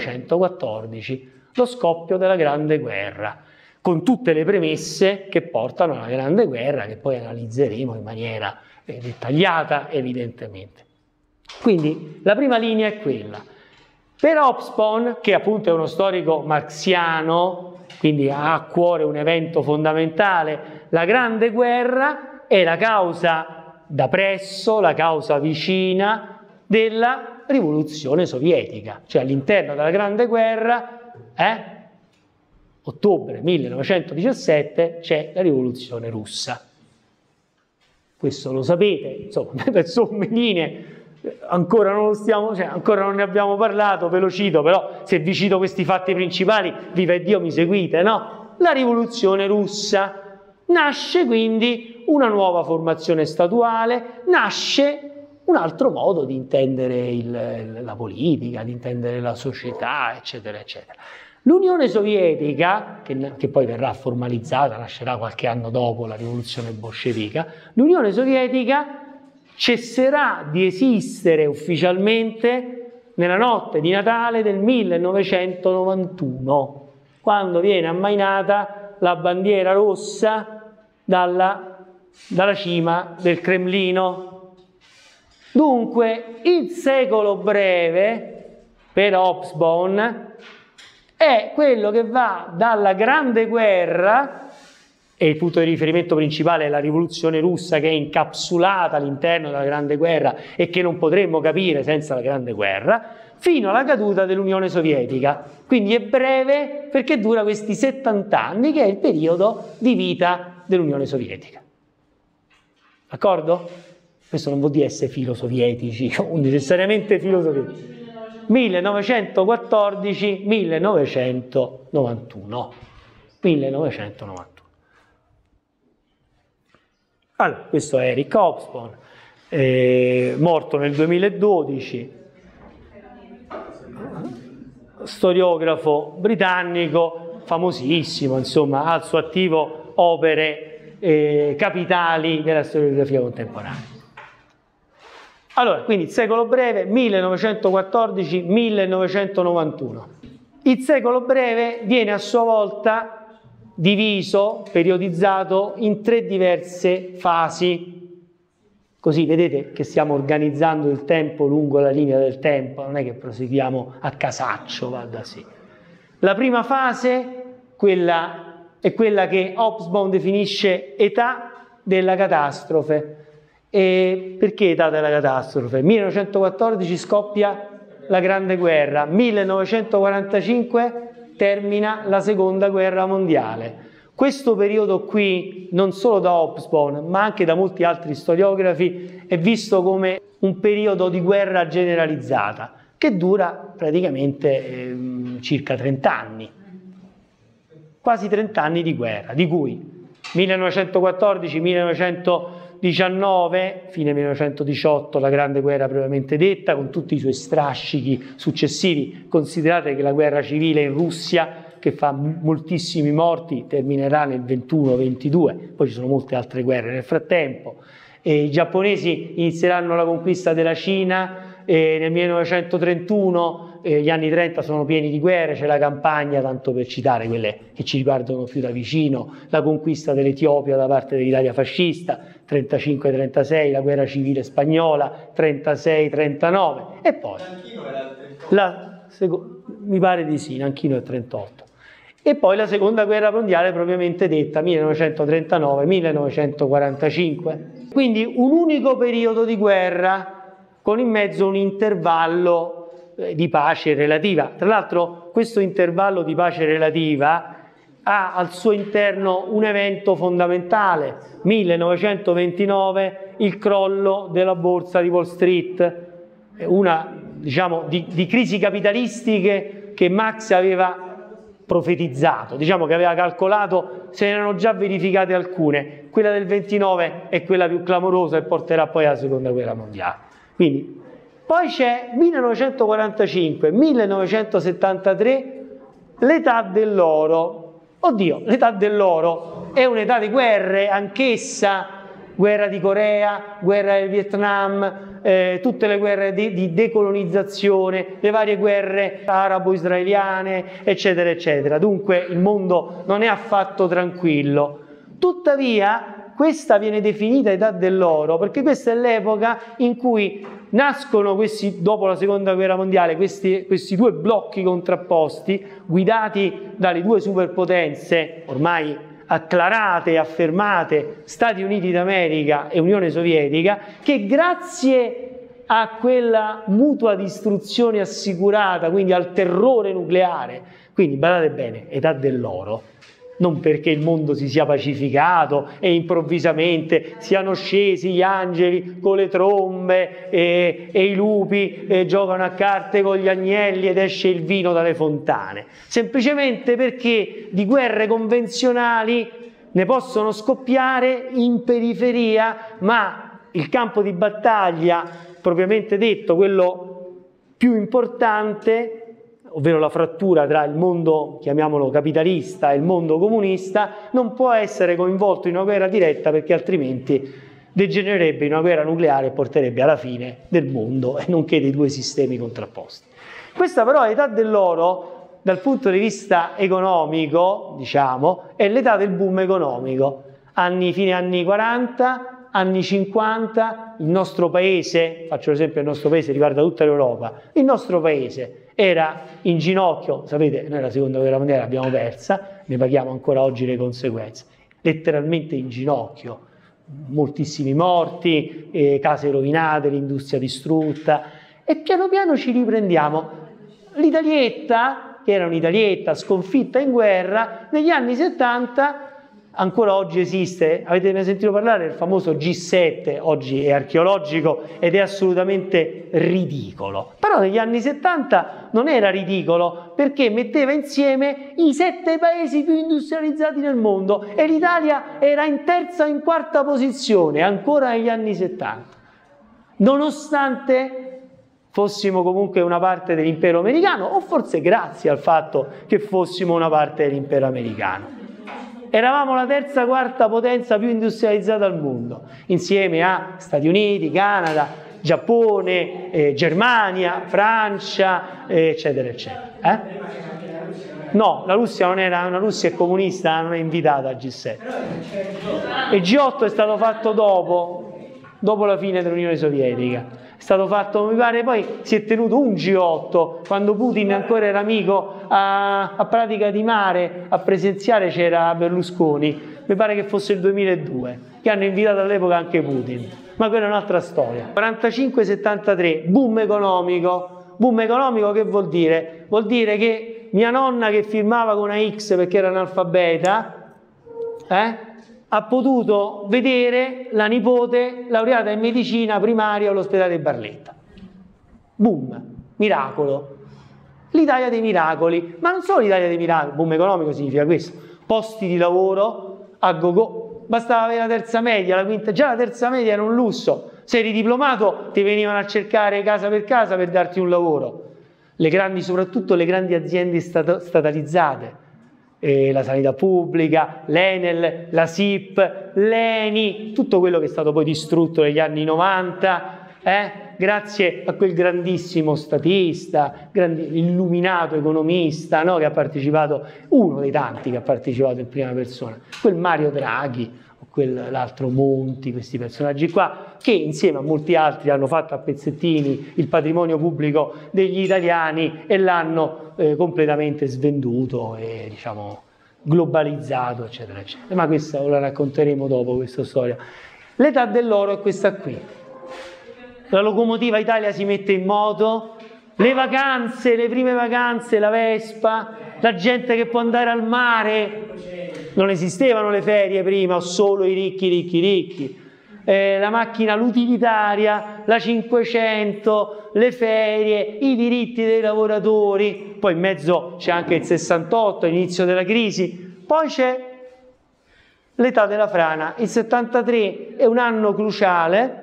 1914, lo scoppio della Grande Guerra, con tutte le premesse che portano alla Grande Guerra, che poi analizzeremo in maniera dettagliata evidentemente. Quindi la prima linea è quella. Per Hobsbawm, che appunto è uno storico marxiano, quindi ha a cuore un evento fondamentale, la Grande Guerra è la causa da presso, la causa vicina della rivoluzione sovietica, cioè all'interno della Grande Guerra, ottobre 1917, c'è la rivoluzione russa. Questo lo sapete, insomma, per somme linee, ancora non lo stiamo, cioè, ancora non ne abbiamo parlato, ve lo cito, però se vi cito questi fatti principali, viva Dio, mi seguite, no? La rivoluzione russa, nasce quindi una nuova formazione statuale, nasce un altro modo di intendere la politica, di intendere la società, eccetera, eccetera. L'Unione Sovietica, che poi verrà formalizzata, nascerà qualche anno dopo la rivoluzione bolscevica, l'Unione Sovietica cesserà di esistere ufficialmente nella notte di Natale del 1991, quando viene ammainata la bandiera rossa dalla cima del Cremlino. Dunque, il secolo breve, per Hobsbawm, è quello che va dalla Grande Guerra, e il punto di riferimento principale è la rivoluzione russa, che è incapsulata all'interno della Grande Guerra e che non potremmo capire senza la Grande Guerra, fino alla caduta dell'Unione Sovietica. Quindi è breve perché dura questi 70 anni, che è il periodo di vita dell'Unione Sovietica. D'accordo? Questo non vuol dire essere filosovietici, non necessariamente filosovietici. 1914-1991. 1991. Allora, questo è Eric Hobsbawm, morto nel 2012, storiografo britannico, famosissimo, insomma, ha al suo attivo opere capitali della storiografia contemporanea. Allora, quindi il secolo breve, 1914-1991. Il secolo breve viene a sua volta diviso, periodizzato in 3 diverse fasi. Così vedete che stiamo organizzando il tempo lungo la linea del tempo, non è che proseguiamo a casaccio, va da sé. La prima fase, è quella che Hobsbawm definisce età della catastrofe. E perché età della catastrofe? 1914 scoppia la Grande Guerra, 1945 termina la Seconda Guerra Mondiale. Questo periodo qui, non solo da Hobsbawm, ma anche da molti altri storiografi, è visto come un periodo di guerra generalizzata, che dura praticamente circa 30 anni. Quasi 30 anni di guerra, di cui 1914-1919, fine 1918, la Grande Guerra propriamente detta, con tutti i suoi strascichi successivi. Considerate che la guerra civile in Russia, che fa moltissimi morti, terminerà nel 21-22, poi ci sono molte altre guerre nel frattempo. I giapponesi inizieranno la conquista della Cina nel 1931, gli anni 30 sono pieni di guerre, c'è la campagna, tanto per citare quelle che ci riguardano più da vicino, la conquista dell'Etiopia da parte dell'Italia fascista, 35-36, la guerra civile spagnola, 36-39, e poi mi pare di sì, Nanchino è 38. E poi la Seconda Guerra Mondiale propriamente detta, 1939-1945. Quindi un unico periodo di guerra con in mezzo un intervallo di pace relativa. Tra l'altro questo intervallo di pace relativa ha al suo interno un evento fondamentale, 1929, il crollo della borsa di Wall Street, una, diciamo, di crisi capitalistiche che Marx aveva profetizzato, diciamo che aveva calcolato, se ne erano già verificate alcune, quella del 29 è quella più clamorosa e porterà poi alla seconda guerra mondiale. Quindi, poi c'è 1945, 1973, l'età dell'oro. Oddio, l'età dell'oro è un'età di guerre, anch'essa, guerra di Corea, guerra del Vietnam, tutte le guerre di decolonizzazione, le varie guerre arabo-israeliane, eccetera, eccetera. Dunque il mondo non è affatto tranquillo. Tuttavia, questa viene definita età dell'oro perché questa è l'epoca in cui nascono questi, dopo la seconda guerra mondiale, questi due blocchi contrapposti, guidati dalle due superpotenze ormai acclarate e affermate, Stati Uniti d'America e Unione Sovietica, che grazie a quella mutua distruzione assicurata, quindi al terrore nucleare, quindi badate bene, età dell'oro, non perché il mondo si sia pacificato e improvvisamente siano scesi gli angeli con le trombe e i lupi giocano a carte con gli agnelli ed esce il vino dalle fontane, semplicemente perché di guerre convenzionali ne possono scoppiare in periferia, ma il campo di battaglia propriamente detto, quello più importante, ovvero la frattura tra il mondo, chiamiamolo capitalista, e il mondo comunista, non può essere coinvolto in una guerra diretta perché altrimenti degenererebbe in una guerra nucleare e porterebbe alla fine del mondo e nonché dei due sistemi contrapposti. Questa però è l'età dell'oro dal punto di vista economico, diciamo, è l'età del boom economico, fine anni 40, anni 50, il nostro paese, faccio l'esempio del nostro paese, riguarda tutta l'Europa, il nostro paese era in ginocchio, sapete, noi la seconda guerra mondiale l'abbiamo persa, ne paghiamo ancora oggi le conseguenze, letteralmente in ginocchio, moltissimi morti, case rovinate, l'industria distrutta, e piano piano ci riprendiamo. L'Italietta, che era un'Italietta sconfitta in guerra, negli anni 70 ancora oggi esiste, avete mai sentito parlare del famoso G7, oggi è archeologico ed è assolutamente ridicolo, però negli anni 70 non era ridicolo perché metteva insieme i 7 paesi più industrializzati del mondo e l'Italia era in terza o in quarta posizione ancora negli anni 70, nonostante fossimo comunque una parte dell'impero americano o forse grazie al fatto che fossimo una parte dell'impero americano. Eravamo la terza, quarta potenza più industrializzata al mondo, insieme a Stati Uniti, Canada, Giappone, Germania, Francia, eccetera, eccetera. No, la Russia non era, una Russia è comunista, non è invitata al G7. Il G8 è stato fatto dopo la fine dell'Unione Sovietica. È stato fatto, mi pare, poi si è tenuto un G8 quando Putin ancora era amico a Pratica di Mare, a presenziare c'era Berlusconi, mi pare che fosse il 2002, che hanno invitato all'epoca anche Putin, ma quella è un'altra storia. 45-73, boom economico che vuol dire? Vuol dire che mia nonna che firmava con una X perché era analfabeta, ha potuto vedere la nipote laureata in medicina primaria all'ospedale di Barletta. Boom, miracolo. L'Italia dei miracoli, ma non solo l'Italia dei miracoli, boom economico significa questo, posti di lavoro a go-go, bastava avere la terza media, la quinta, già la terza media era un lusso, se eri diplomato ti venivano a cercare casa per darti un lavoro, soprattutto le grandi aziende statalizzate, la sanità pubblica, l'Enel, la SIP, l'ENI, tutto quello che è stato poi distrutto negli anni 90, grazie a quel grandissimo statista, illuminato economista, no, che ha partecipato, uno dei tanti che ha partecipato in prima persona, quel Mario Draghi o quell'altro Monti, questi personaggi qua, che insieme a molti altri hanno fatto a pezzettini il patrimonio pubblico degli italiani e l'hanno completamente svenduto e diciamo globalizzato, eccetera, eccetera. Ma questa la racconteremo dopo, questa storia. L'età dell'oro è questa qui. La locomotiva Italia si mette in moto, le vacanze, le prime vacanze, la Vespa, la gente che può andare al mare, non esistevano le ferie prima, o solo i ricchi, la macchina, l'utilitaria, la 500, le ferie, i diritti dei lavoratori, poi in mezzo c'è anche il 68, l'inizio della crisi, poi c'è l'età della frana, il 73 è un anno cruciale,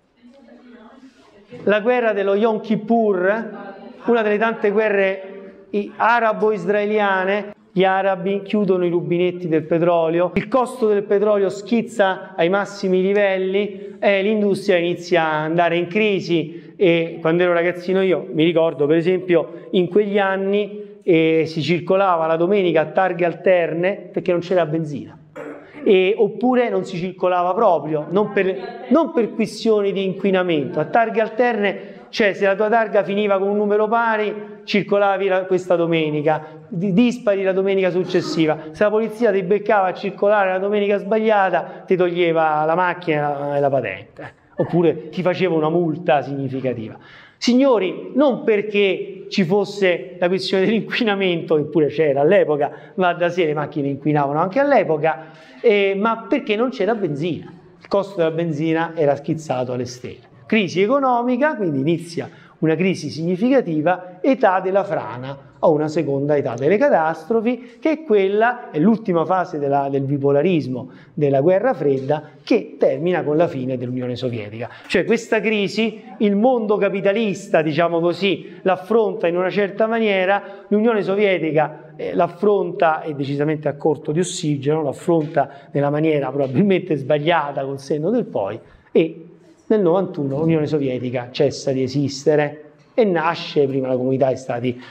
la guerra dello Yom Kippur, una delle tante guerre arabo-israeliane. Gli arabi chiudono i rubinetti del petrolio, il costo del petrolio schizza ai massimi livelli e l'industria inizia a andare in crisi. E quando ero ragazzino io mi ricordo, per esempio, in quegli anni si circolava la domenica a targhe alterne perché non c'era benzina. Oppure non si circolava proprio, non per questioni di inquinamento. A targhe alterne, cioè se la tua targa finiva con un numero pari, circolavi questa domenica, dispari la domenica successiva. Se la polizia ti beccava a circolare la domenica sbagliata, ti toglieva la macchina e la patente, oppure ti faceva una multa significativa. Signori, non perché ci fosse la questione dell'inquinamento, eppure c'era all'epoca, ma da sé le macchine inquinavano anche all'epoca, ma perché non c'era benzina. Il costo della benzina era schizzato alle stelle. Crisi economica, quindi inizia una crisi significativa, età della frana o una seconda età delle catastrofi, che è quella, è l'ultima fase del bipolarismo della guerra fredda, che termina con la fine dell'Unione Sovietica. Cioè questa crisi, il mondo capitalista, diciamo così, l'affronta in una certa maniera, l'Unione Sovietica l'affronta, è decisamente a corto di ossigeno, l'affronta nella maniera probabilmente sbagliata col senno del poi, e nel 91 l'Unione Sovietica cessa di esistere e nasce prima la Comunità di Stati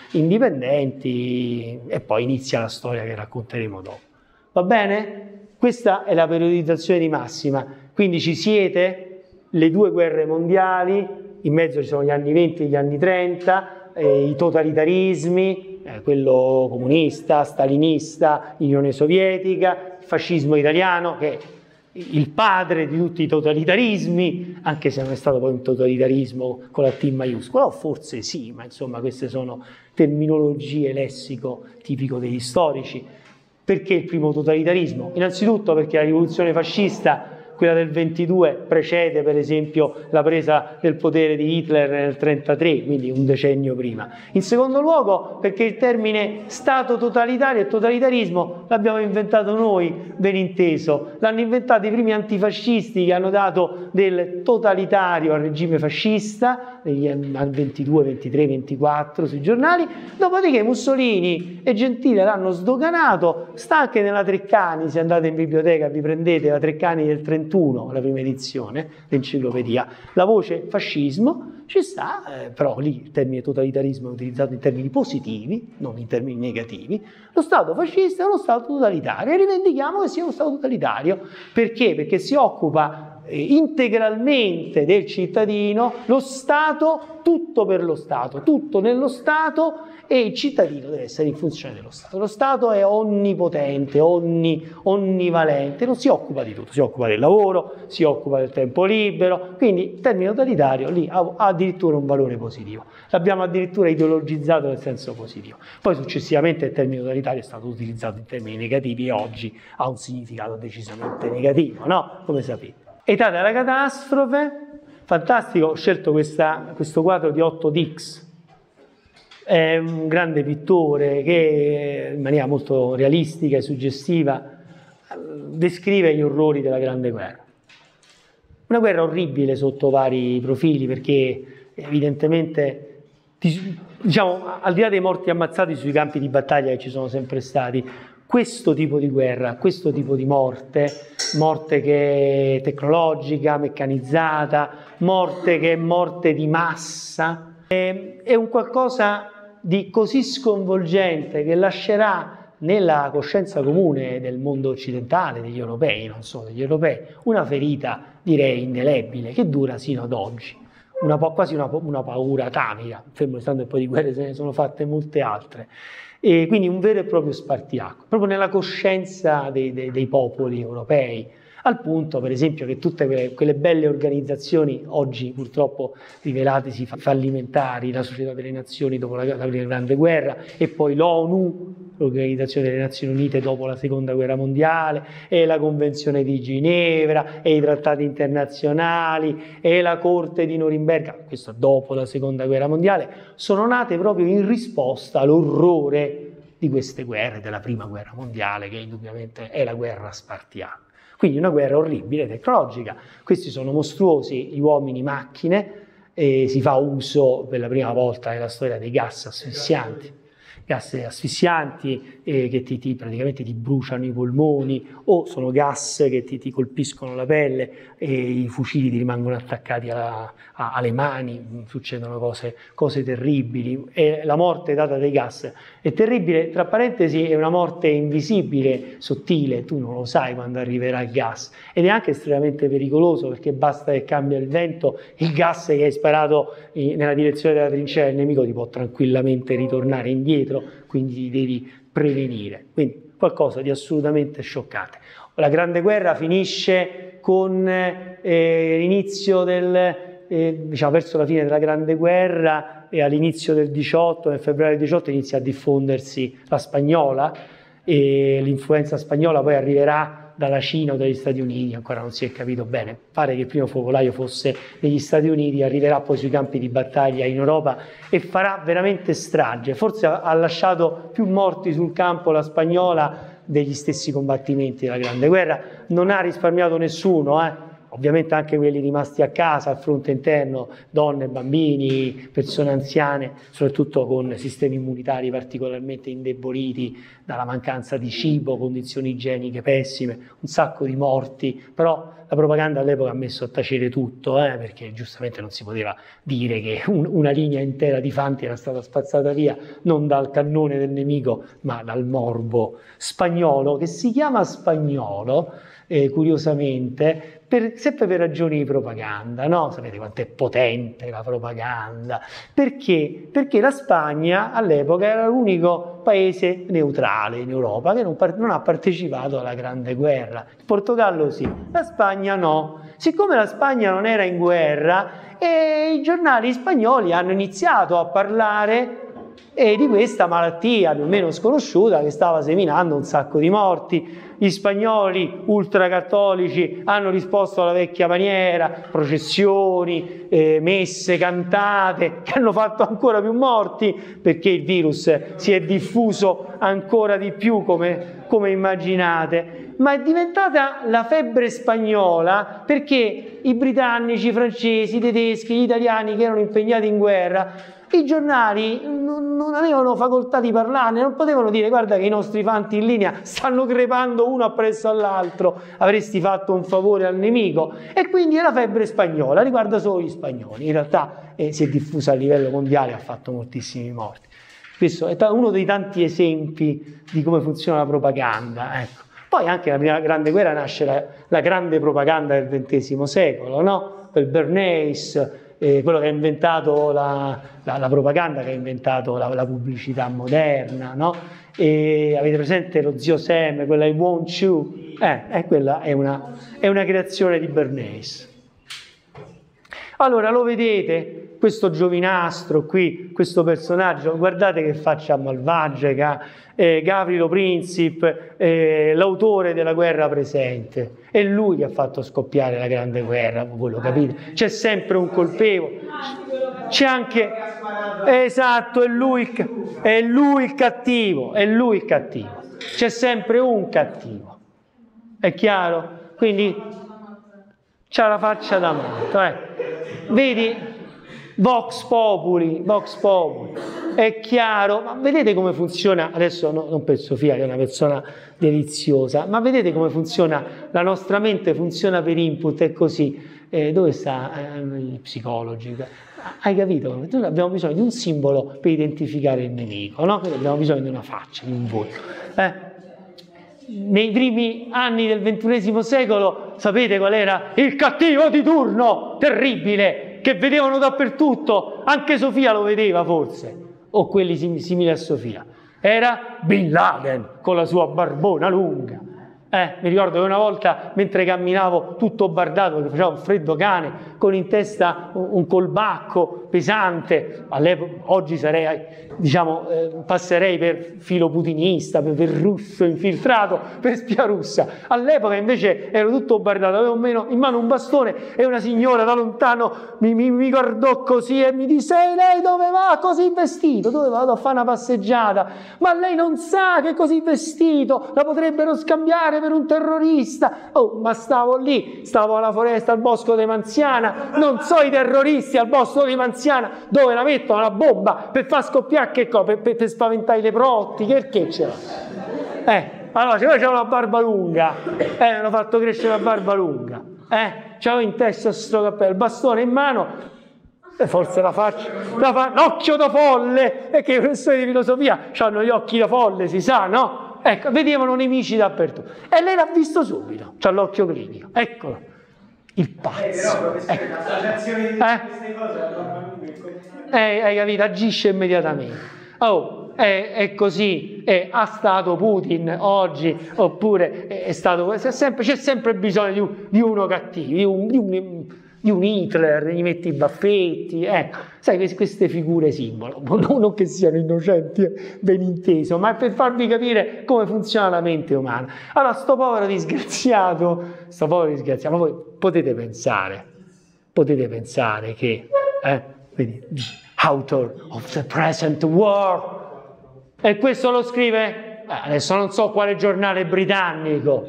Indipendenti e poi inizia la storia che racconteremo dopo. Va bene? Questa è la periodizzazione di massima, quindi ci siete le due guerre mondiali, in mezzo ci sono gli anni 20 e gli anni 30, i totalitarismi, quello comunista, stalinista, Unione Sovietica, il fascismo italiano che il padre di tutti i totalitarismi, anche se non è stato poi un totalitarismo con la T maiuscola, o forse sì, ma insomma queste sono terminologie, lessico tipico degli storici. Perché il primo totalitarismo? Innanzitutto perché la rivoluzione fascista, quella del 22, precede per esempio la presa del potere di Hitler nel 1933, quindi un decennio prima. In secondo luogo perché il termine Stato totalitario e totalitarismo l'abbiamo inventato noi, ben inteso. L'hanno inventato i primi antifascisti che hanno dato del totalitario al regime fascista, al 22, 23, 24 sui giornali, dopodiché Mussolini e Gentile l'hanno sdoganato, sta anche nella Treccani, se andate in biblioteca vi prendete la Treccani del 31, la prima edizione, l'enciclopedia, la voce fascismo ci sta, però lì il termine totalitarismo è utilizzato in termini positivi, non in termini negativi. Lo Stato fascista è uno Stato totalitario e rivendichiamo che sia uno Stato totalitario. Perché? Perché si occupa integralmente del cittadino, lo Stato, tutto per lo Stato, tutto nello Stato, e il cittadino deve essere in funzione dello Stato. Lo Stato è onnipotente, onnivalente, non si occupa di tutto, si occupa del lavoro, si occupa del tempo libero, quindi il termine totalitario lì ha addirittura un valore positivo. L'abbiamo addirittura ideologizzato nel senso positivo. Poi successivamente il termine totalitario è stato utilizzato in termini negativi e oggi ha un significato decisamente negativo, no? Come sapete. Età della catastrofe, fantastico, ho scelto questo quadro di Otto Dix. È un grande pittore che in maniera molto realistica e suggestiva descrive gli orrori della Grande Guerra. Una guerra orribile sotto vari profili, perché evidentemente, diciamo, al di là dei morti ammazzati sui campi di battaglia che ci sono sempre stati, questo tipo di guerra, questo tipo di morte che è tecnologica, meccanizzata, morte che è morte di massa, è un qualcosa di così sconvolgente che lascerà nella coscienza comune del mondo occidentale, degli europei, non solo degli europei, una ferita, direi, indelebile, che dura sino ad oggi. Quasi una paura atamica, fermo restando che poi di guerre se ne sono fatte molte altre. E quindi un vero e proprio spartiacque, proprio nella coscienza dei popoli europei, Al punto, per esempio, che tutte quelle belle organizzazioni, oggi purtroppo rivelatesi fallimentari, la Società delle Nazioni dopo la Grande Guerra, e poi l'ONU, l'Organizzazione delle Nazioni Unite dopo la Seconda Guerra Mondiale, e la Convenzione di Ginevra, e i trattati internazionali, e la Corte di Norimberga, questo dopo la Seconda Guerra Mondiale, sono nate proprio in risposta all'orrore di queste guerre, della Prima Guerra Mondiale, che indubbiamente è la guerra spartiana. Quindi una guerra orribile, tecnologica. Questi sono mostruosi gli uomini macchine, e si fa uso per la prima volta nella storia dei gas asfissianti che praticamente ti bruciano i polmoni, o sono gas che ti colpiscono la pelle e i fucili ti rimangono attaccati alle mani, succedono cose terribili, e la morte data dai gas è terribile. Tra parentesi, è una morte invisibile, sottile, tu non lo sai quando arriverà il gas, ed è anche estremamente pericoloso, perché basta che cambia il vento, il gas che hai sparato nella direzione della trincea del nemico ti può tranquillamente ritornare indietro, quindi ti devi prevenire. Quindi qualcosa di assolutamente scioccante. La Grande Guerra finisce con l'inizio verso la fine della Grande Guerra, e all'inizio del 18, nel febbraio del 18, inizia a diffondersi la spagnola, e l'influenza spagnola poi arriverà dalla Cina o dagli Stati Uniti, ancora non si è capito bene. Pare che il primo focolaio fosse negli Stati Uniti, arriverà poi sui campi di battaglia in Europa e farà veramente strage. Forse ha lasciato più morti sul campo la spagnola degli stessi combattimenti della Grande Guerra. Non ha risparmiato nessuno, ovviamente anche quelli rimasti a casa, al fronte interno, donne, bambini, persone anziane, soprattutto con sistemi immunitari particolarmente indeboliti dalla mancanza di cibo, condizioni igieniche pessime, un sacco di morti. Però la propaganda all'epoca ha messo a tacere tutto, perché giustamente non si poteva dire che una linea intera di fanti era stata spazzata via non dal cannone del nemico, ma dal morbo spagnolo, che si chiama spagnolo, curiosamente, sempre per ragioni di propaganda, no? Sapete quanto è potente la propaganda? Perché? Perché la Spagna all'epoca era l'unico paese neutrale in Europa che non ha partecipato alla Grande Guerra. Il Portogallo sì, la Spagna no. Siccome la Spagna non era in guerra, i giornali spagnoli hanno iniziato a parlare di questa malattia più o meno sconosciuta che stava seminando un sacco di morti. Gli spagnoli ultracattolici hanno risposto alla vecchia maniera, processioni, messe cantate, che hanno fatto ancora più morti, perché il virus si è diffuso ancora di più, come immaginate. Ma è diventata la febbre spagnola perché i britannici, i francesi, i tedeschi, gli italiani che erano impegnati in guerra, i giornali non avevano facoltà di parlarne, non potevano dire: guarda che i nostri fanti in linea stanno crepando uno appresso all'altro, avresti fatto un favore al nemico. E quindi è la febbre spagnola, riguarda solo gli spagnoli. In realtà si è diffusa a livello mondiale, ha fatto moltissimi morti. Questo è uno dei tanti esempi di come funziona la propaganda, ecco. Poi anche nella Prima Grande Guerra nasce la grande propaganda del XX secolo, no? Per Bernays, quello che ha inventato la propaganda, che ha inventato la pubblicità moderna, no? E avete presente lo zio Sam, quella I want you? Quella è una creazione di Bernays. Allora, lo vedete, questo giovinastro qui, questo personaggio, guardate che faccia malvagia, Gavrilo Princip, l'autore della Guerra Presente. È lui che ha fatto scoppiare la Grande Guerra, voi lo capite? C'è sempre un colpevole, c'è anche, esatto, è lui il cattivo, c'è sempre un cattivo, è chiaro? Quindi c'ha la faccia da morto, Vedi? Vox populi, è chiaro, ma vedete come funziona, adesso non per Sofia che è una persona deliziosa, ma vedete come funziona, la nostra mente funziona per input, è così. Dove sta gli psicologi? Hai capito? Noi abbiamo bisogno di un simbolo per identificare il nemico, no? Quindi abbiamo bisogno di una faccia, di un volto. Nei primi anni del XXI secolo, sapete qual era? Il cattivo di turno, terribile, che vedevano dappertutto, anche Sofia lo vedeva forse, o quelli simili a Sofia. Era Bin Laden, con la sua barbona lunga. Mi ricordo che una volta, mentre camminavo tutto bardato, perché faceva un freddo cane, con in testa un colbacco pesante, oggi sarei, diciamo, passerei per filo putinista, per russo infiltrato, per spia russa. All'epoca invece ero tutto bardato, avevo in mano un bastone e una signora da lontano mi guardò così e mi disse: «Ehi, lei dove va così vestito?» «Dove vado a fare una passeggiata?» «Ma lei non sa che così vestito la potrebbero scambiare per un terrorista?» «Oh, ma stavo lì, stavo alla foresta, al bosco di Manziana, non so i terroristi al bosco di Manziana dove la mettono la bomba per far scoppiare che cosa? Per spaventare i leprotti, che c'è?» Allora, se c'è una barba lunga, mi hanno fatto crescere la barba lunga, c'avevo in testa sto cappello, il bastone in mano, forse la faccio, occhio da folle, perché i professori di filosofia hanno gli occhi da folle, si sa, no? Ecco, vedevano nemici dappertutto. E lei l'ha visto subito, c'ha l'occhio clinico, eccolo, il pazzo. L'associazione di queste cose hai capito? Agisce immediatamente. Oh, è così, è stato Putin oggi, oppure c'è sempre bisogno di uno cattivo, di un Hitler, gli metti i baffetti, sai, queste figure simbolo, non che siano innocenti, ben inteso, ma è per farvi capire come funziona la mente umana. Allora, sto povero disgraziato, ma voi potete pensare che, vedi, author of the present war, e questo lo scrive, adesso non so quale giornale britannico.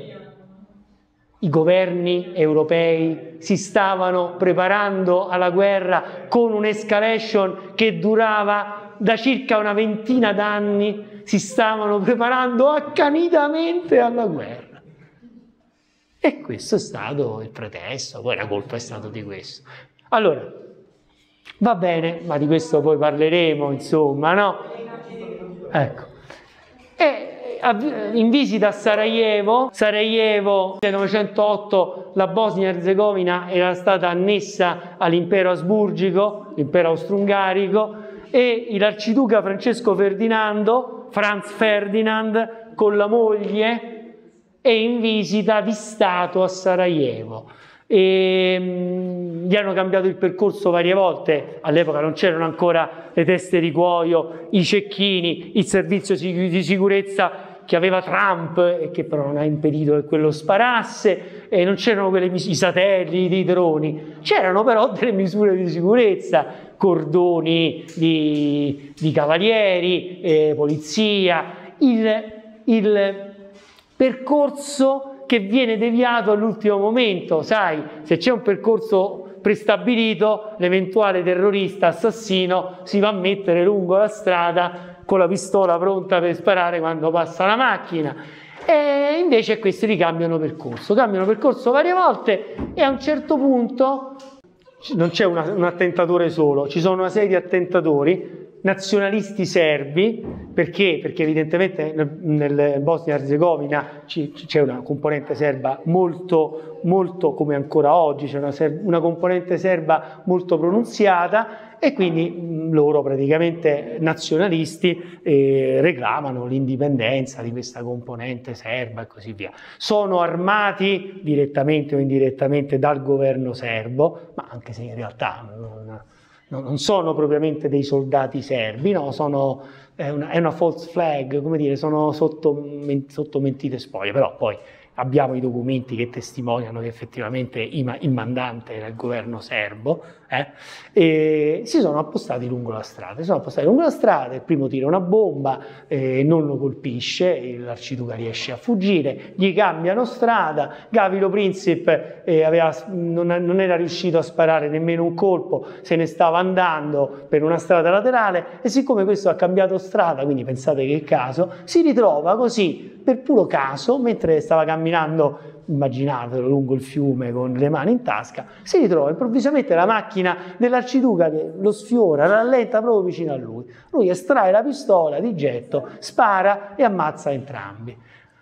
I governi europei si stavano preparando alla guerra con un'escalation che durava da circa una ventina d'anni, si stavano preparando accanitamente alla guerra. E questo è stato il pretesto, poi la colpa è stata di questo. Allora, va bene, ma di questo poi parleremo, insomma, no? Ecco. E in visita a Sarajevo, nel 1908 la Bosnia-Herzegovina era stata annessa all'impero asburgico, l'impero austro-ungarico, e l'arciduca Francesco Ferdinando, Franz Ferdinand, con la moglie, è in visita di Stato a Sarajevo. Gli hanno cambiato il percorso varie volte, all'epoca non c'erano ancora le teste di cuoio, i cecchini, il servizio di sicurezza che aveva Trump e che però non ha impedito che quello sparasse, e non c'erano i satelliti, i droni, c'erano però delle misure di sicurezza, cordoni di cavalieri, polizia, il percorso che viene deviato all'ultimo momento. Sai, se c'è un percorso prestabilito, l'eventuale terrorista assassino si va a mettere lungo la strada con la pistola pronta per sparare quando passa la macchina. E invece questi cambiano percorso varie volte, e a un certo punto non c'è un attentatore solo, ci sono una serie di attentatori nazionalisti serbi. Perché? Perché evidentemente nel Bosnia-Herzegovina c'è una componente serba molto, molto, come ancora oggi, c'è una componente serba molto pronunziata, e quindi loro praticamente nazionalisti reclamano l'indipendenza di questa componente serba e così via. Sono armati direttamente o indirettamente dal governo serbo, ma anche se in realtà non sono propriamente dei soldati serbi, no? È una false flag, come dire, sono sotto mentite spoglie, però poi abbiamo i documenti che testimoniano che effettivamente il mandante era il governo serbo, e si sono appostati lungo la strada. Il primo tira una bomba, non lo colpisce, l'arciduca riesce a fuggire, gli cambiano strada, Gavrilo Princip non era riuscito a sparare nemmeno un colpo, se ne stava andando per una strada laterale, e siccome questo ha cambiato strada, quindi pensate che caso, si ritrova così per puro caso, mentre stava camminando, immaginatelo, lungo il fiume con le mani in tasca, si ritrova improvvisamente la macchina dell'arciduca che lo sfiora, rallenta proprio vicino a lui. Lui estrae la pistola di getto, spara e ammazza entrambi.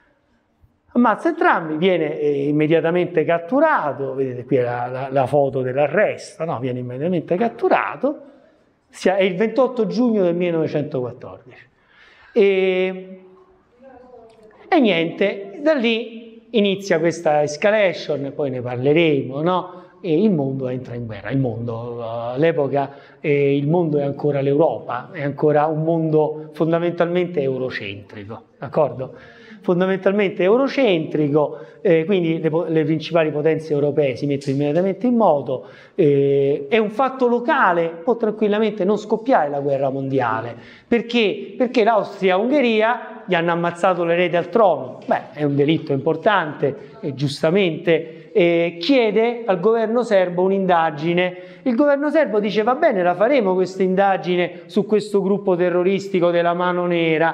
Viene immediatamente catturato, vedete qui la foto dell'arresto, no? Viene immediatamente catturato, è il 28 giugno del 1914. E niente, da lì inizia questa escalation, poi ne parleremo, no? E il mondo entra in guerra. Il mondo, all'epoca il mondo è ancora l'Europa, è ancora un mondo fondamentalmente eurocentrico, d'accordo? Fondamentalmente eurocentrico, quindi le principali potenze europee si mettono immediatamente in moto, è un fatto locale, può tranquillamente non scoppiare la guerra mondiale, perché l'Austria-Ungheria gli hanno ammazzato l'erede al trono, beh è un delitto importante, giustamente, chiede al governo serbo un'indagine. Il governo serbo dice va bene, la faremo questa indagine su questo gruppo terroristico della Mano Nera,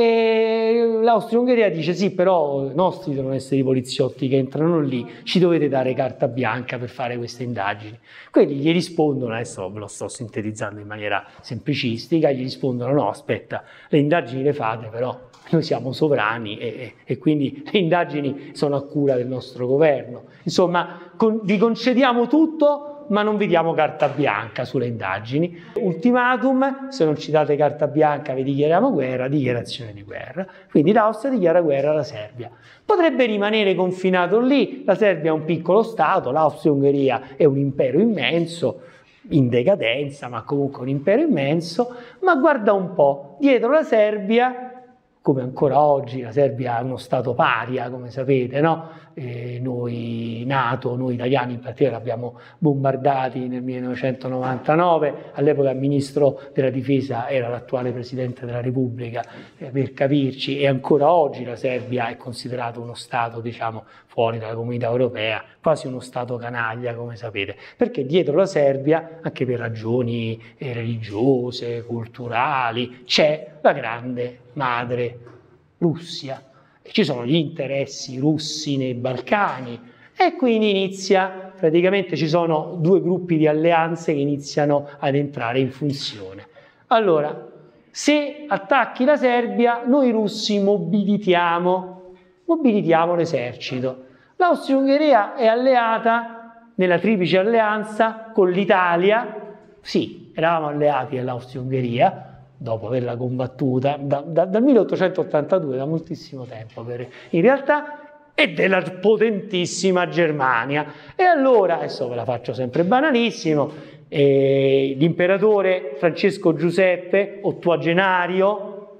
e l'Austria-Ungheria dice sì, però i nostri devono essere i poliziotti che entrano lì, ci dovete dare carta bianca per fare queste indagini. Quelli gli rispondono, adesso ve lo sto sintetizzando in maniera semplicistica, gli rispondono no aspetta, le indagini le fate però noi siamo sovrani e quindi le indagini sono a cura del nostro governo. Insomma, vi concediamo tutto, ma non vi diamo carta bianca sulle indagini. Ultimatum, se non ci date carta bianca vi dichiariamo guerra, dichiarazione di guerra. Quindi l'Austria dichiara guerra alla Serbia. Potrebbe rimanere confinato lì, la Serbia è un piccolo Stato, l'Austria-Ungheria è un impero immenso, in decadenza, ma comunque un impero immenso, ma guarda un po', dietro la Serbia, come ancora oggi la Serbia è uno Stato paria, come sapete, no? Noi italiani in particolare l'abbiamo bombardati nel 1999, all'epoca il ministro della difesa era l'attuale Presidente della Repubblica, per capirci, e ancora oggi la Serbia è considerato uno Stato, diciamo, fuori dalla comunità europea, quasi uno Stato canaglia, come sapete, perché dietro la Serbia, anche per ragioni religiose, culturali, c'è la grande madre Russia. Ci sono gli interessi russi nei Balcani e quindi inizia, praticamente ci sono due gruppi di alleanze che iniziano ad entrare in funzione. Allora, se attacchi la Serbia, noi russi mobilitiamo l'esercito. L'Austria-Ungheria è alleata nella triplice alleanza con l'Italia, sì, eravamo alleati all'Austria-Ungheria, dopo averla combattuta dal 1882, da moltissimo tempo in realtà, e della potentissima Germania. E allora, adesso ve la faccio sempre banalissimo, l'imperatore Francesco Giuseppe, ottuagenario,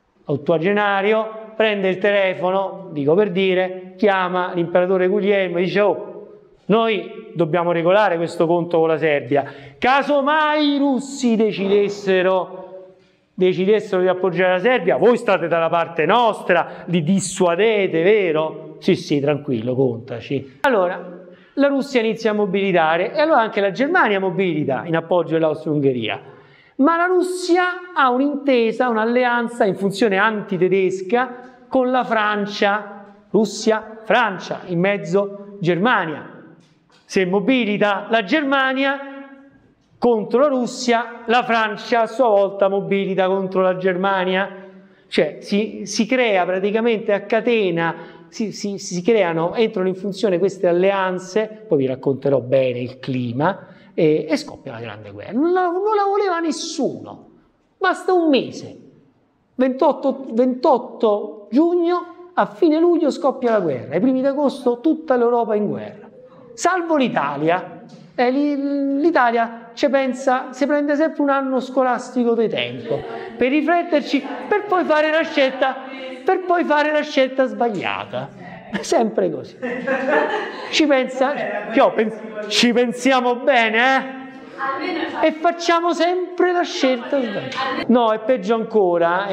prende il telefono, dico per dire, chiama l'imperatore Guglielmo e dice oh, noi dobbiamo regolare questo conto con la Serbia, caso mai i russi decidessero di appoggiare la Serbia, voi state dalla parte nostra, li dissuadete, vero? Sì, sì, tranquillo, contaci. Allora, la Russia inizia a mobilitare e allora anche la Germania mobilita in appoggio dell'Austria-Ungheria. Ma la Russia ha un'intesa, un'alleanza in funzione antitedesca con la Francia. Russia, Francia, in mezzo Germania. Se mobilita la Germania contro la Russia, la Francia a sua volta mobilita contro la Germania, cioè si crea praticamente a catena, entrano in funzione queste alleanze, poi vi racconterò bene il clima, e scoppia la grande guerra. Non la voleva nessuno, basta un mese, 28 giugno, a fine luglio scoppia la guerra, ai primi d'agosto tutta l'Europa in guerra, salvo l'Italia. L'Italia ci pensa, si prende sempre un anno scolastico di tempo per rifletterci, per poi fare la scelta sbagliata, sempre così. Ci pensiamo bene, e facciamo sempre la scelta sbagliata. No, è peggio ancora,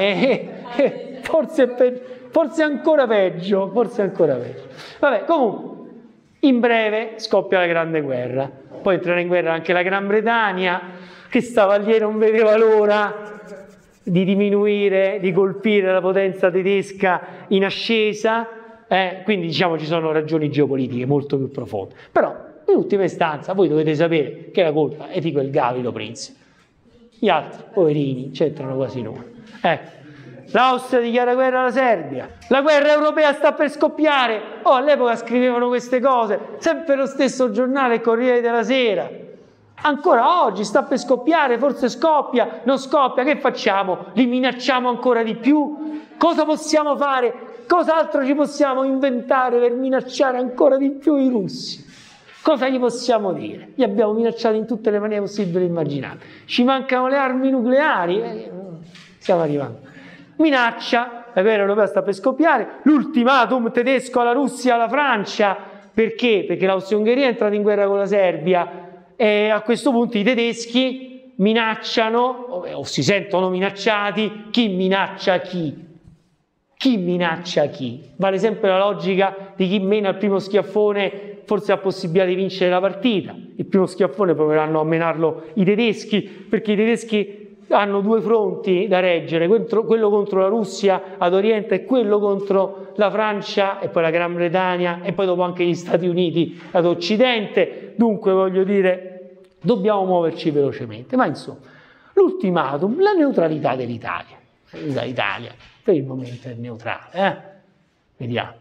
forse ancora peggio. Vabbè, comunque, in breve scoppia la grande guerra. Poi entrerà in guerra anche la Gran Bretagna, che stava lì e non vedeva l'ora di diminuire, di colpire la potenza tedesca in ascesa, quindi diciamo ci sono ragioni geopolitiche molto più profonde. Però in ultima istanza voi dovete sapere che la colpa è di quel Gavido Principe. Gli altri, poverini, c'entrano quasi nulla. L'Austria dichiara guerra alla Serbia, la guerra europea sta per scoppiare. All'epoca scrivevano queste cose, sempre lo stesso giornale, il Corriere della Sera. Ancora oggi sta per scoppiare, forse scoppia, non scoppia, che facciamo? Li minacciamo ancora di più? Cosa possiamo fare? cos'altro ci possiamo inventare per minacciare ancora di più i russi? Cosa gli possiamo dire? Li abbiamo minacciati in tutte le maniere possibili e immaginabili. Ci mancano le armi nucleari? Stiamo arrivando. Minaccia, la guerra europea sta per scoppiare, l'ultimatum tedesco alla Russia, alla Francia. Perché? Perché l'Austria-Ungheria è entrata in guerra con la Serbia e a questo punto i tedeschi minacciano, o si sentono minacciati, chi minaccia chi? Chi minaccia chi? Vale sempre la logica di chi mena il primo schiaffone forse ha possibilità di vincere la partita. Il primo schiaffone proveranno a menarlo i tedeschi, perché i tedeschi hanno due fronti da reggere, quello contro la Russia ad oriente e quello contro la Francia e poi la Gran Bretagna e poi dopo anche gli Stati Uniti ad occidente. Dunque voglio dire, dobbiamo muoverci velocemente. Ma insomma, l'ultimatum, la neutralità dell'Italia. L'Italia per il momento è neutrale, vediamo.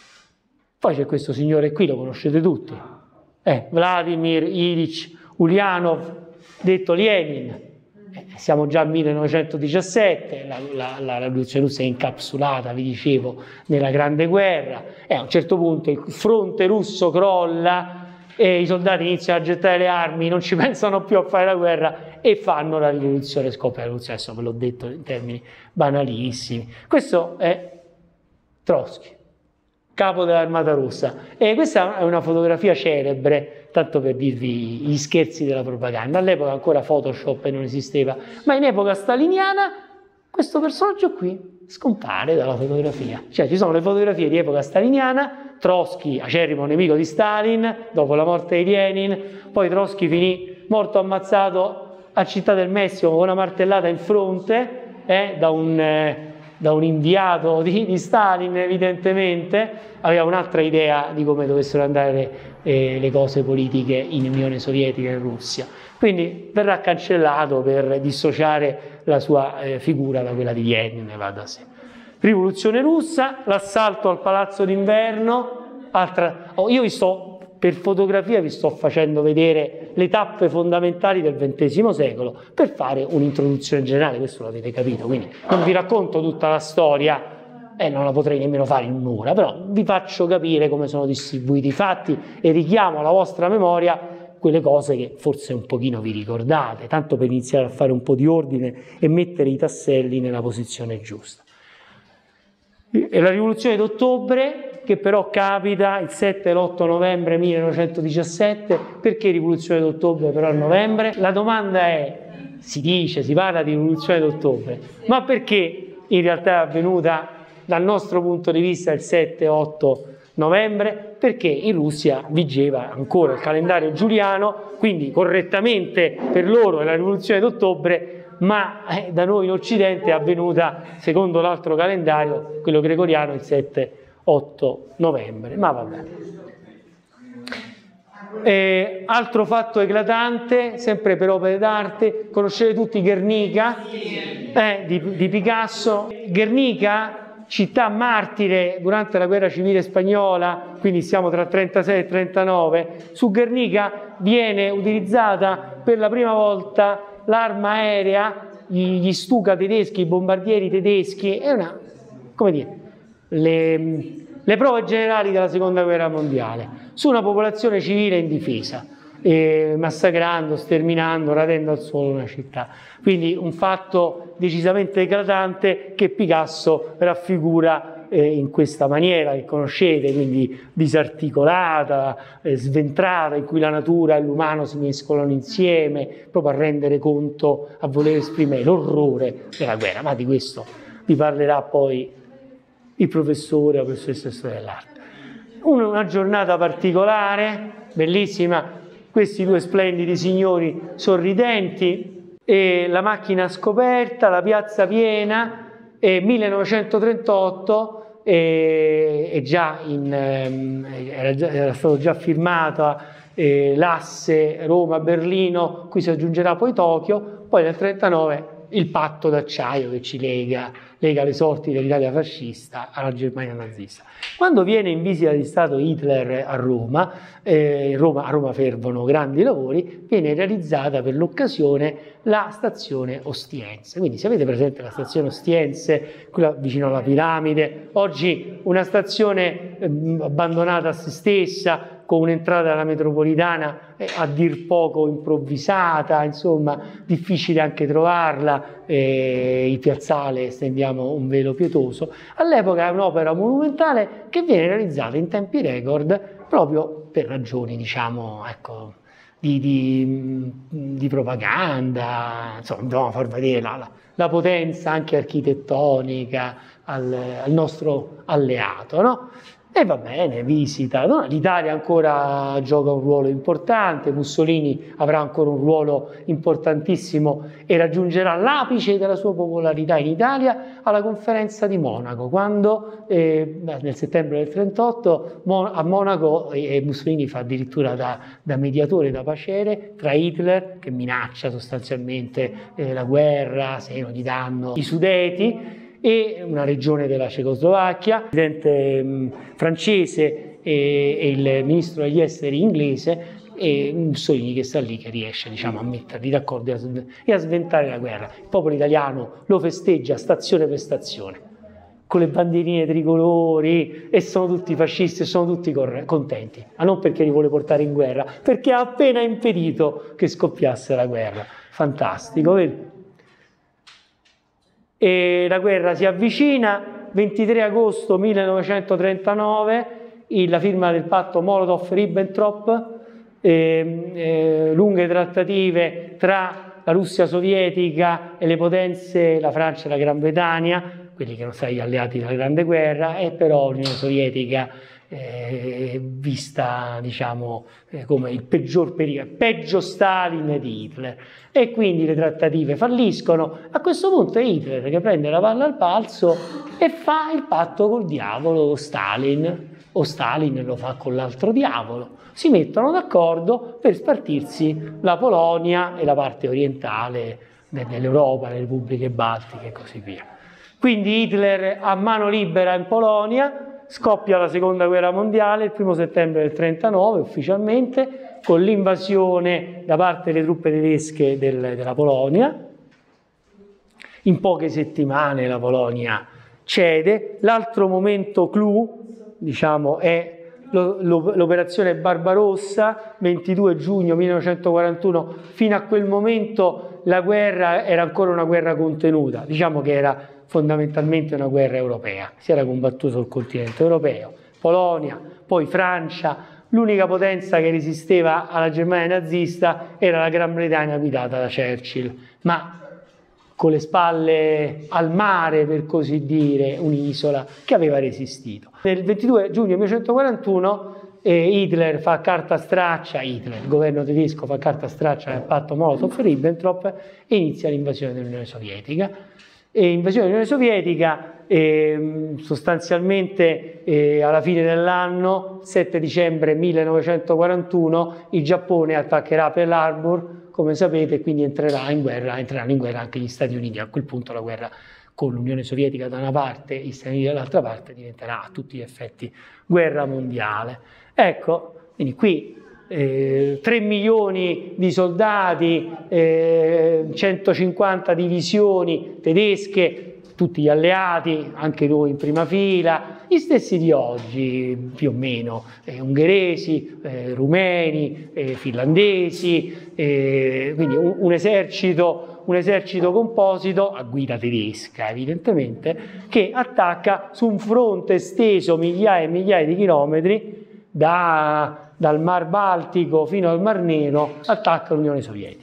Poi c'è questo signore qui, lo conoscete tutti, Vladimir Ilich Ulyanov, detto Lenin. Siamo già al 1917, la rivoluzione russa è incapsulata, vi dicevo, nella Grande Guerra, e a un certo punto il fronte russo crolla e i soldati iniziano a gettare le armi, non ci pensano più a fare la guerra e fanno la rivoluzione, scoppia la rivoluzione. Adesso ve l'ho detto in termini banalissimi. Questo è Trotsky, capo dell'Armata Russa, e questa è una fotografia celebre, tanto per dirvi gli scherzi della propaganda. All'epoca ancora Photoshop non esisteva, ma in epoca staliniana questo personaggio qui scompare dalla fotografia. Cioè ci sono le fotografie di epoca staliniana, Trotsky, acerrimo nemico di Stalin, dopo la morte di Lenin, poi Trotsky finì morto ammazzato a Città del Messico con una martellata in fronte da un inviato di Stalin, evidentemente. Aveva un'altra idea di come dovessero andare le cose politiche in Unione Sovietica e in Russia. Quindi verrà cancellato per dissociare la sua figura da quella di Lenin, va da sé. Rivoluzione russa, l'assalto al Palazzo d'Inverno. Io per fotografia vi sto facendo vedere le tappe fondamentali del XX secolo per fare un'introduzione generale, questo l'avete capito, quindi non vi racconto tutta la storia, non la potrei nemmeno fare in un'ora, però vi faccio capire come sono distribuiti i fatti e richiamo alla vostra memoria quelle cose che forse un pochino vi ricordate, tanto per iniziare a fare un po' di ordine e mettere i tasselli nella posizione giusta. E la rivoluzione d'ottobre, che però capita il 7 e l'8 novembre 1917, perché rivoluzione d'ottobre però a novembre? La domanda è, si parla di rivoluzione d'ottobre, ma perché in realtà è avvenuta dal nostro punto di vista il 7 e 8 novembre? Perché in Russia vigeva ancora il calendario giuliano, quindi correttamente per loro è la rivoluzione d'ottobre, ma da noi in Occidente è avvenuta secondo l'altro calendario, quello gregoriano, il 7-8 novembre, ma va bene. Altro fatto eclatante, sempre per opere d'arte, conoscete tutti Guernica di Picasso. Guernica, città martire durante la guerra civile spagnola, quindi siamo tra 36 e 39, su Guernica viene utilizzata per la prima volta l'arma aerea, gli Stuka tedeschi, i bombardieri tedeschi, le prove generali della seconda guerra mondiale, su una popolazione civile indifesa, massacrando, sterminando, radendo al suolo una città. Quindi un fatto decisamente eclatante che Picasso raffigura in questa maniera che conoscete, quindi disarticolata, sventrata, in cui la natura e l'umano si mescolano insieme, proprio a rendere conto, a voler esprimere l'orrore della guerra. Ma di questo vi parlerà poi il professore o professoressa di storia dell'arte. Una giornata particolare, bellissima, questi due splendidi signori sorridenti, e la macchina scoperta, la piazza piena, 1938, era stato già firmato l'asse Roma-Berlino, qui si aggiungerà poi Tokyo, poi nel 1939 il patto d'acciaio che ci lega le sorti dell'Italia fascista alla Germania nazista. Quando viene in visita di Stato Hitler a Roma fervono grandi lavori, viene realizzata per l'occasione la stazione Ostiense. Quindi se avete presente la stazione Ostiense, quella vicino alla piramide, oggi una stazione abbandonata a se stessa, con un'entrata alla metropolitana a dir poco improvvisata, insomma difficile anche trovarla, il piazzale, stendiamo un velo pietoso. All'epoca è un'opera monumentale che viene realizzata in tempi record proprio per ragioni, diciamo, ecco, di propaganda, insomma, dobbiamo far vedere la potenza anche architettonica al nostro alleato, no? E va bene, visita, no? L'Italia ancora gioca un ruolo importante, Mussolini avrà ancora un ruolo importantissimo e raggiungerà l'apice della sua popolarità in Italia alla conferenza di Monaco, quando nel settembre del 1938 a Monaco Mussolini fa addirittura da mediatore, da paciere tra Hitler, che minaccia sostanzialmente la guerra se non gli danno i Sudeti, e una regione della Cecoslovacchia, il presidente francese e il ministro degli esteri inglese, e Mussolini che sta lì, che riesce, diciamo, a metterli d'accordo e a sventare la guerra. Il popolo italiano lo festeggia stazione per stazione, con le bandierine tricolori, e sono tutti fascisti e sono tutti contenti, ma non perché li vuole portare in guerra, perché ha appena impedito che scoppiasse la guerra. Fantastico, vedi? E la guerra si avvicina, 23 agosto 1939, la firma del patto Molotov-Ribbentrop, lunghe trattative tra la Russia sovietica e le potenze, la Francia e la Gran Bretagna, quelli che erano stati alleati della Grande Guerra, e però l'Unione Sovietica vista, diciamo, come il peggior pericolo, peggio Stalin di Hitler, e quindi le trattative falliscono. A questo punto è Hitler che prende la palla al balzo e fa il patto col diavolo Stalin, o Stalin lo fa con l'altro diavolo. Si mettono d'accordo per spartirsi la Polonia e la parte orientale dell'Europa, le repubbliche baltiche e così via. Quindi Hitler ha mano libera in Polonia. Scoppia la seconda guerra mondiale il 1° settembre del 1939 ufficialmente, con l'invasione da parte delle truppe tedesche della Polonia. In poche settimane la Polonia cede. L'altro momento clou, diciamo, è l'operazione Barbarossa, 22 giugno 1941. Fino a quel momento la guerra era ancora una guerra contenuta, diciamo che era fondamentalmente una guerra europea, si era combattuto sul continente europeo, Polonia, poi Francia. L'unica potenza che resisteva alla Germania nazista era la Gran Bretagna guidata da Churchill, ma con le spalle al mare, per così dire, un'isola che aveva resistito. Nel 22 giugno 1941 Hitler fa carta straccia, il governo tedesco fa carta straccia nel patto Molotov-Ribbentrop e inizia l'invasione dell'Unione Sovietica. Invasione dell'Unione Sovietica, sostanzialmente alla fine dell'anno, 7 dicembre 1941, il Giappone attaccherà Pearl Harbor, come sapete, e quindi entreranno in guerra anche gli Stati Uniti. A quel punto la guerra con l'Unione Sovietica da una parte e gli Stati Uniti dall'altra parte diventerà a tutti gli effetti guerra mondiale. Ecco, quindi qui 3 milioni di soldati, 150 divisioni tedesche, tutti gli alleati, anche noi in prima fila, gli stessi di oggi più o meno, ungheresi, rumeni, finlandesi, quindi un esercito composito a guida tedesca evidentemente, che attacca su un fronte esteso migliaia e migliaia di chilometri dal Mar Baltico fino al Mar Nero, attacca l'Unione Sovietica.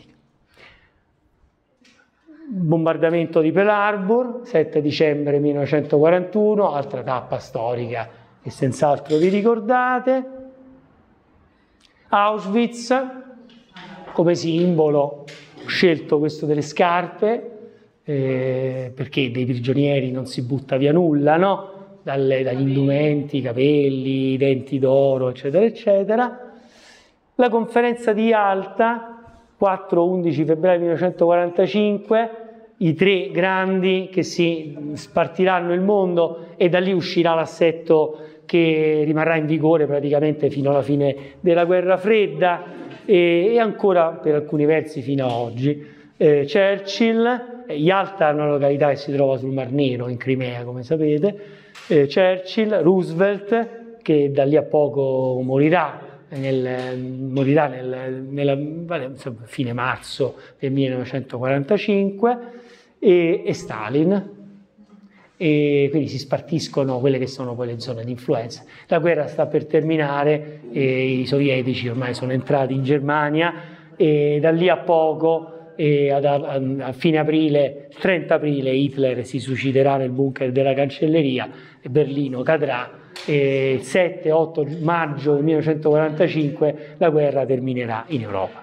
Bombardamento di Pearl Harbor, 7 dicembre 1941, altra tappa storica che senz'altro vi ricordate. Auschwitz, come simbolo, ho scelto questo delle scarpe, perché dei prigionieri non si butta via nulla, no? Dagli indumenti, capelli, i denti d'oro, eccetera, eccetera. La conferenza di Yalta, 4-11 febbraio 1945, i 3 grandi che si spartiranno il mondo, e da lì uscirà l'assetto che rimarrà in vigore praticamente fino alla fine della guerra fredda e ancora per alcuni versi fino ad oggi. Churchill, Yalta è una località che si trova sul Mar Nero, in Crimea, come sapete, Churchill, Roosevelt, che da lì a poco morirà, fine marzo del 1945, e Stalin. E quindi si spartiscono quelle che sono poi le zone di influenza. La guerra sta per terminare, i sovietici ormai sono entrati in Germania e da lì a poco, a fine aprile, il 30 aprile, Hitler si suiciderà nel bunker della cancelleria e Berlino cadrà, e il 7-8 maggio del 1945 la guerra terminerà in Europa.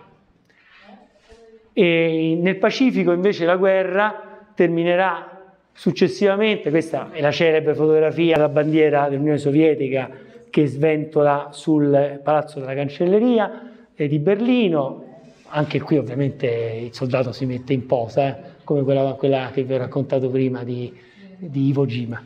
E nel Pacifico invece la guerra terminerà successivamente. Questa è la celebre fotografia della bandiera dell'Unione Sovietica che sventola sul palazzo della cancelleria di Berlino. Anche qui ovviamente il soldato si mette in posa, come quella che vi ho raccontato prima di Iwo Jima.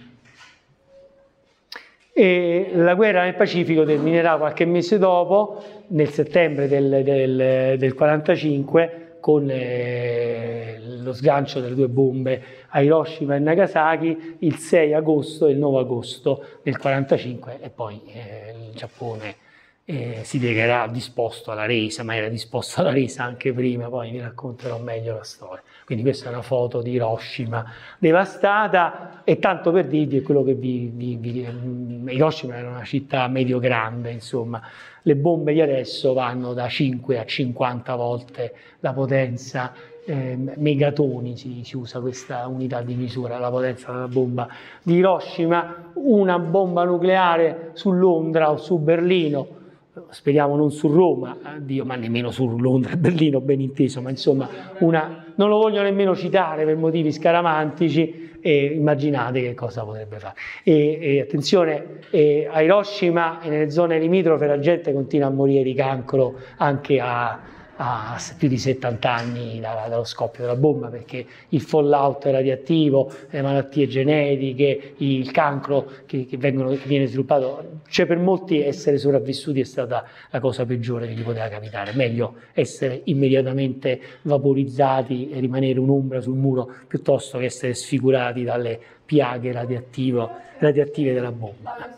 E la guerra nel Pacifico terminerà qualche mese dopo, nel settembre del 45, con lo sgancio delle 2 bombe a Hiroshima e Nagasaki il 6 agosto e il 9 agosto del 45, e poi il Giappone si dichiarerà disposto alla resa, ma era disposto alla resa anche prima, poi vi racconterò meglio la storia. Quindi questa è una foto di Hiroshima devastata, e tanto per dirvi è quello che Hiroshima era una città medio grande, insomma. Le bombe di adesso vanno da 5 a 50 volte la potenza, megatoni si usa questa unità di misura, la potenza della bomba di Hiroshima. Una bomba nucleare su Londra o su Berlino, speriamo non su Roma, Dio, ma nemmeno su Londra e Berlino, ben inteso, ma insomma non lo voglio nemmeno citare per motivi scaramantici, e immaginate che cosa potrebbe fare. E attenzione, a Hiroshima e nelle zone limitrofe la gente continua a morire di cancro anche a più di 70 anni dallo scoppio della bomba, perché il fallout radioattivo, le malattie genetiche, il cancro che viene sviluppato, cioè per molti essere sopravvissuti è stata la cosa peggiore che gli poteva capitare. Meglio essere immediatamente vaporizzati e rimanere un'ombra sul muro piuttosto che essere sfigurati dalle piaghe radioattive della bomba.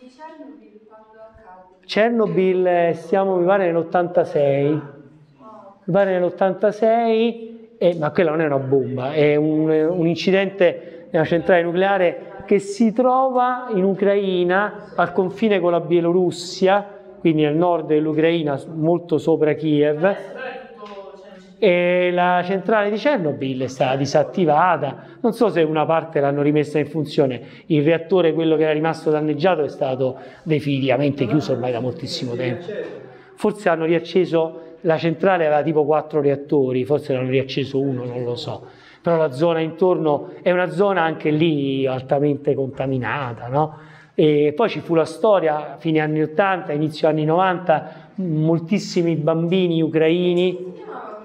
Chernobyl siamo, mi pare, nell'86. Mi pare nell'86, ma quella non è una bomba, è un incidente nella centrale nucleare che si trova in Ucraina, al confine con la Bielorussia, quindi nel nord dell'Ucraina, molto sopra Kiev. E la centrale di Chernobyl è stata disattivata, non so se una parte l'hanno rimessa in funzione, il reattore, quello che era rimasto danneggiato, è stato definitivamente chiuso ormai da moltissimo tempo. Forse hanno riacceso. La centrale aveva tipo 4 reattori, forse l'hanno riacceso uno, non lo so. Però la zona intorno è una zona anche lì altamente contaminata, no? E poi ci fu la storia, fine anni 80, inizio anni 90, moltissimi bambini ucraini.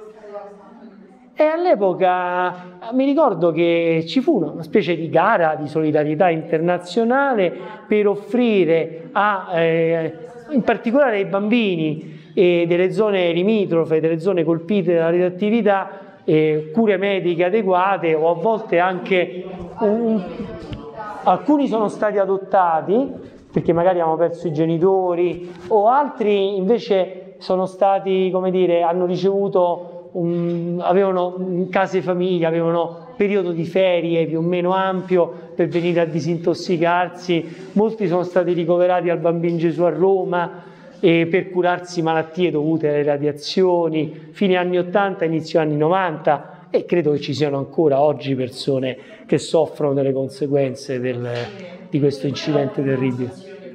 E all'epoca mi ricordo che ci fu una specie di gara di solidarietà internazionale per offrire in particolare ai bambini e delle zone limitrofe, delle zone colpite dalla radioattività, cure mediche adeguate, o a volte anche alcuni sono stati adottati perché magari hanno perso i genitori, o altri invece sono stati, come dire, hanno ricevuto avevano case famiglia, avevano periodo di ferie più o meno ampio per venire a disintossicarsi. Molti sono stati ricoverati al Bambino Gesù a Roma per curarsi malattie dovute alle radiazioni, fine anni 80, inizio anni 90, e credo che ci siano ancora oggi persone che soffrono delle conseguenze di questo incidente terribile.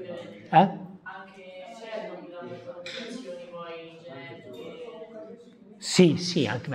Sì, anche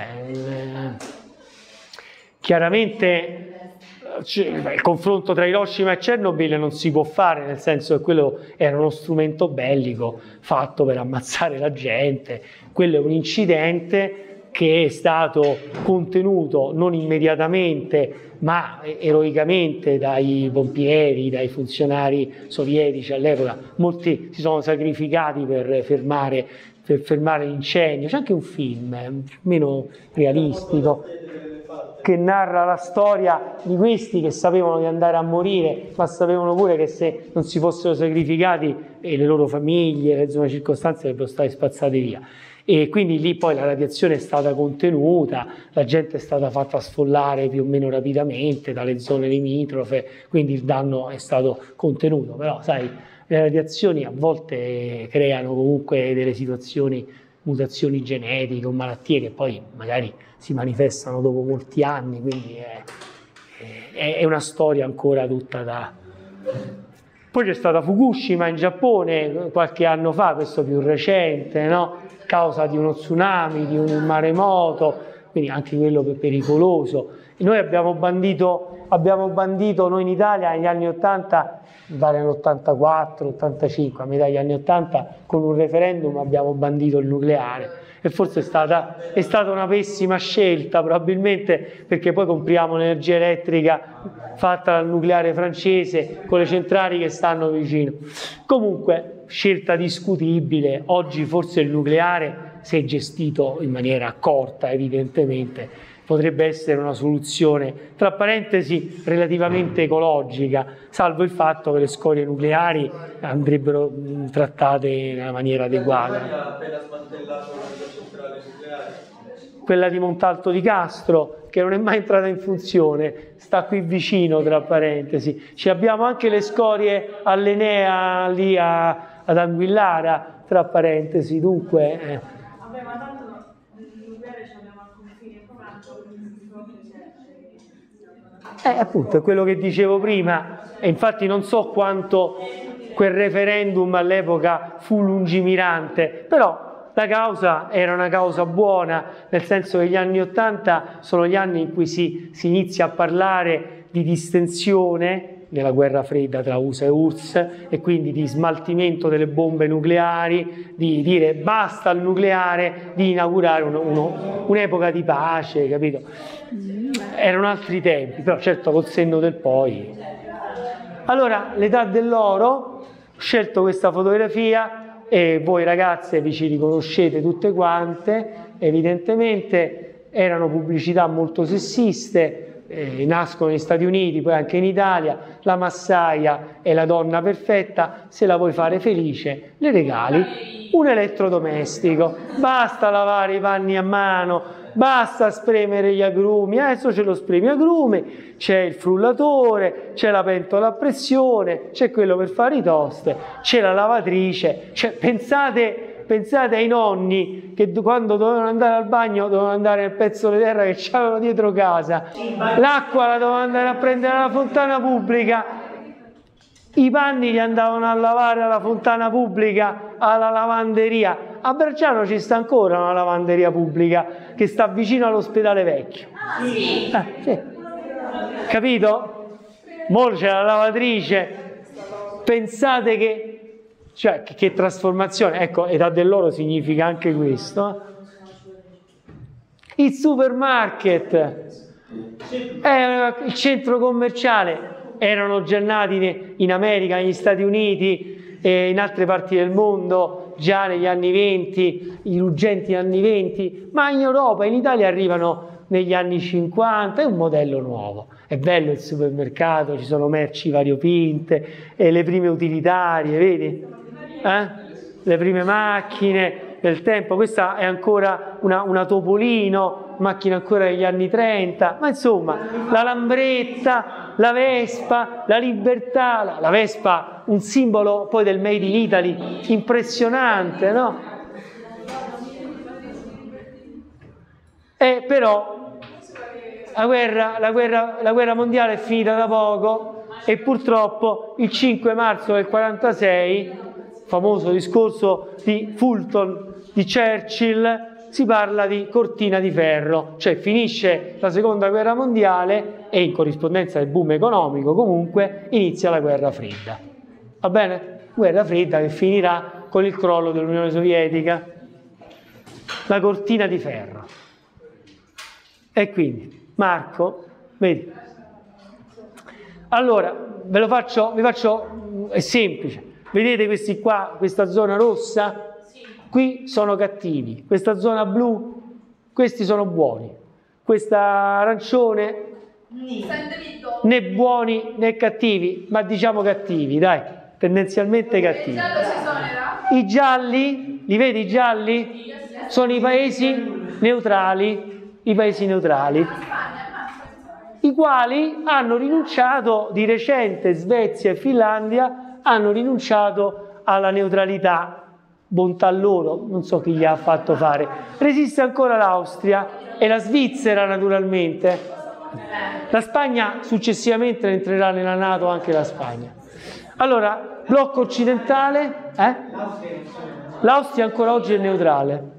chiaramente il confronto tra Hiroshima e Chernobyl non si può fare, nel senso che quello era uno strumento bellico fatto per ammazzare la gente, quello è un incidente che è stato contenuto non immediatamente ma eroicamente dai pompieri, dai funzionari sovietici all'epoca. Molti si sono sacrificati per fermare l'incendio. C'è anche un film meno realistico che narra la storia di questi che sapevano di andare a morire, ma sapevano pure che se non si fossero sacrificati le loro famiglie, le zone circostanze sarebbero state spazzate via. E quindi lì poi la radiazione è stata contenuta, la gente è stata fatta sfollare più o meno rapidamente dalle zone limitrofe, quindi il danno è stato contenuto. Però sai, le radiazioni a volte creano comunque delle situazioni, mutazioni genetiche o malattie che poi magari si manifestano dopo molti anni, quindi è una storia ancora tutta da... Poi c'è stata Fukushima in Giappone qualche anno fa, questo più recente, no? Causa di uno tsunami, di un maremoto, quindi anche quello pericoloso. E noi abbiamo bandito noi in Italia negli anni 80, mi pare nell'84, 85, a metà degli anni 80, con un referendum abbiamo bandito il nucleare. E forse è stata una pessima scelta, probabilmente perché poi compriamo l'energia elettrica fatta dal nucleare francese con le centrali che stanno vicino. Comunque, scelta discutibile. Oggi forse il nucleare, se gestito in maniera accorta evidentemente, potrebbe essere una soluzione, tra parentesi, relativamente ecologica, salvo il fatto che le scorie nucleari andrebbero trattate nella maniera adeguata. Ha appena smantellato la centrale nucleare. Quella di Montalto di Castro, che non è mai entrata in funzione, sta qui vicino, tra parentesi. Ci abbiamo anche le scorie all'Enea lì ad Anguillara, tra parentesi, dunque... Vabbè, ma tanto il nucleare ce l'abbiamo al confine, come appunto, è quello che dicevo prima, e infatti non so quanto quel referendum all'epoca fu lungimirante, però la causa era una causa buona, nel senso che gli anni 80 sono gli anni in cui si inizia a parlare di distensione nella guerra fredda tra USA e URSS, e quindi di smaltimento delle bombe nucleari, di dire basta al nucleare, di inaugurare un'epoca di pace, capito? Erano altri tempi, però certo col senno del poi. Allora, l'età dell'oro, ho scelto questa fotografia e voi ragazze vi ci riconoscete tutte quante, evidentemente erano pubblicità molto sessiste, nascono negli Stati Uniti, poi anche in Italia. La massaia è la donna perfetta, se la vuoi fare felice le regali un elettrodomestico, basta lavare i panni a mano, basta spremere gli agrumi, adesso c'è lo spremiagrume, c'è il frullatore, c'è la pentola a pressione, c'è quello per fare i toast, c'è la lavatrice, cioè, pensate ai nonni che quando dovevano andare al bagno dovevano andare nel pezzo di terra che c'avevano dietro casa, l'acqua la dovevano andare a prendere alla fontana pubblica, i panni li andavano a lavare alla fontana pubblica, alla lavanderia. A Berciano ci sta ancora una lavanderia pubblica che sta vicino all'ospedale vecchio. sì. Sì. Capito? Mo c'è la lavatrice. Pensate che trasformazione. Ecco, età dell'oro significa anche questo. Il supermarket, il centro commerciale. Erano già nati in America, negli Stati Uniti e in altre parti del mondo già negli anni 20, i ruggenti anni 20, ma in Europa e in Italia arrivano negli anni 50, è un modello nuovo. È bello il supermercato, ci sono merci variopinte, le prime utilitarie, vedi? Le prime macchine del tempo, questa è ancora una Topolino, macchina ancora degli anni 30, ma insomma, la Lambretta, la Vespa, la Libertà, la Vespa, un simbolo poi del Made in Italy, impressionante, no? Però la guerra mondiale è finita da poco e purtroppo il 5 marzo del 46, famoso discorso di Fulton, di Churchill, si parla di cortina di ferro, cioè finisce la seconda guerra mondiale e in corrispondenza del boom economico comunque inizia la guerra fredda. Va bene? Guerra fredda che finirà con il crollo dell'Unione Sovietica. La cortina di ferro. E quindi, Marco, vedi? Allora, vi faccio, è semplice. Vedete questi qua, questa zona rossa? Sì. Qui sono cattivi. Questa zona blu, questi sono buoni. Questa arancione, né buoni né cattivi, ma diciamo cattivi, dai, tendenzialmente cattivi. I gialli, li vedi i gialli? Sono i paesi neutrali, i quali hanno rinunciato di recente, Svezia e Finlandia hanno rinunciato alla neutralità. Bontà loro, non so chi gli ha fatto fare. Resiste ancora l'Austria e la Svizzera naturalmente. La Spagna successivamente entrerà nella NATO, anche la Spagna. Allora, blocco occidentale, l'Austria ancora oggi è neutrale.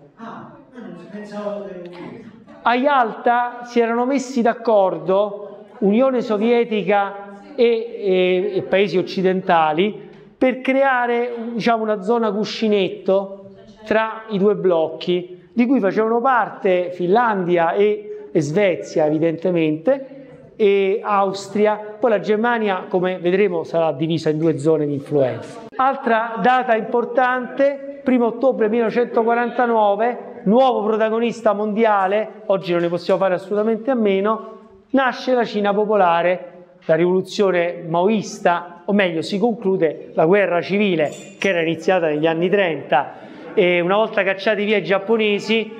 A Yalta si erano messi d'accordo Unione Sovietica e paesi occidentali per creare, diciamo, una zona cuscinetto tra i due blocchi, di cui facevano parte Finlandia e Svezia evidentemente, e Austria. Poi la Germania, come vedremo, sarà divisa in due zone di influenza. Altra data importante, 1° ottobre 1949, nuovo protagonista mondiale, oggi non ne possiamo fare assolutamente a meno, nasce la Cina popolare, la rivoluzione maoista, o meglio si conclude la guerra civile che era iniziata negli anni 30 e una volta cacciati via i giapponesi,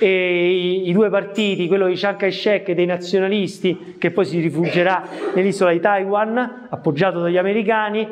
i due partiti, quello di Chiang Kai-shek e dei nazionalisti, che poi si rifuggerà nell'isola di Taiwan, appoggiato dagli americani,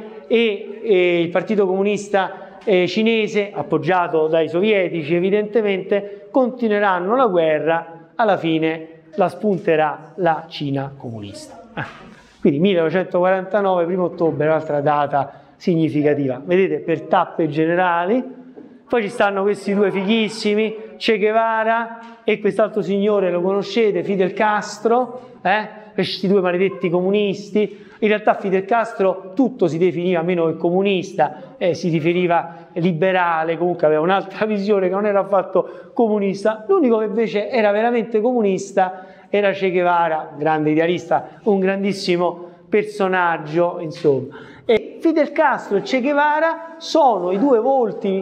e il Partito Comunista cinese, appoggiato dai sovietici evidentemente, continueranno la guerra, alla fine la spunterà la Cina comunista. Quindi 1949, 1° ottobre, un'altra data significativa. Vedete, per tappe generali. Poi ci stanno questi due fighissimi, Che Guevara e quest'altro signore, lo conoscete, Fidel Castro, questi due maledetti comunisti. In realtà Fidel Castro tutto si definiva meno che comunista, si riferiva liberale, comunque aveva un'altra visione che non era affatto comunista. L'unico che invece era veramente comunista era Che Guevara, grande idealista, un grandissimo personaggio, insomma. E Fidel Castro e Che Guevara sono i due volti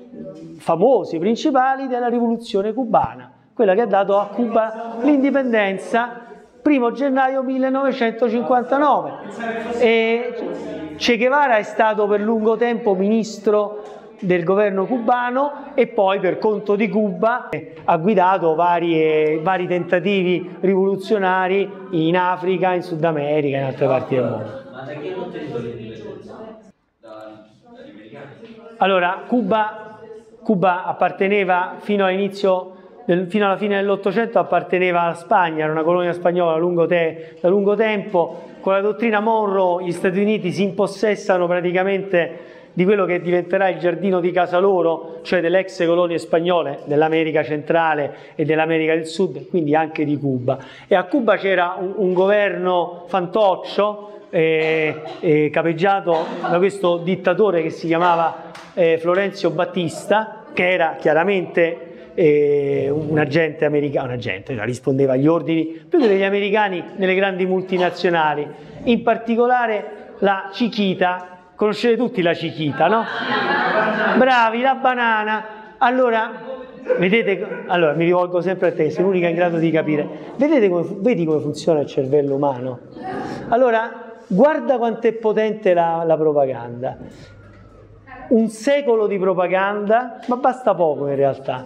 famosi, principali della rivoluzione cubana, quella che ha dato a Cuba l'indipendenza 1° gennaio 1959. E Che Guevara è stato per lungo tempo ministro del governo cubano e poi per conto di Cuba ha guidato vari tentativi rivoluzionari in Africa, in Sud America e in altre parti del mondo. Ma da chi hanno ottenuto l'indipendenza? Dagli americani? Allora, Cuba apparteneva fino alla fine dell'Ottocento apparteneva alla Spagna, era una colonia spagnola da lungo tempo. Con la dottrina Monroe gli Stati Uniti si impossessano praticamente di quello che diventerà il giardino di casa loro, cioè delle ex colonie spagnole dell'America centrale e dell'America del Sud, quindi anche di Cuba. E a Cuba c'era un governo fantoccio, capeggiato da questo dittatore che si chiamava Florencio Battista, che era chiaramente un agente americano, rispondeva agli ordini più che degli americani nelle grandi multinazionali, in particolare la Chiquita. Conoscete tutti la Chiquita, no? Bravi, la banana. Allora, vedete, mi rivolgo sempre a te, sei l'unica in grado di capire. Vedi come funziona il cervello umano? Allora, guarda quanto è potente la propaganda. Un secolo di propaganda, ma basta poco in realtà.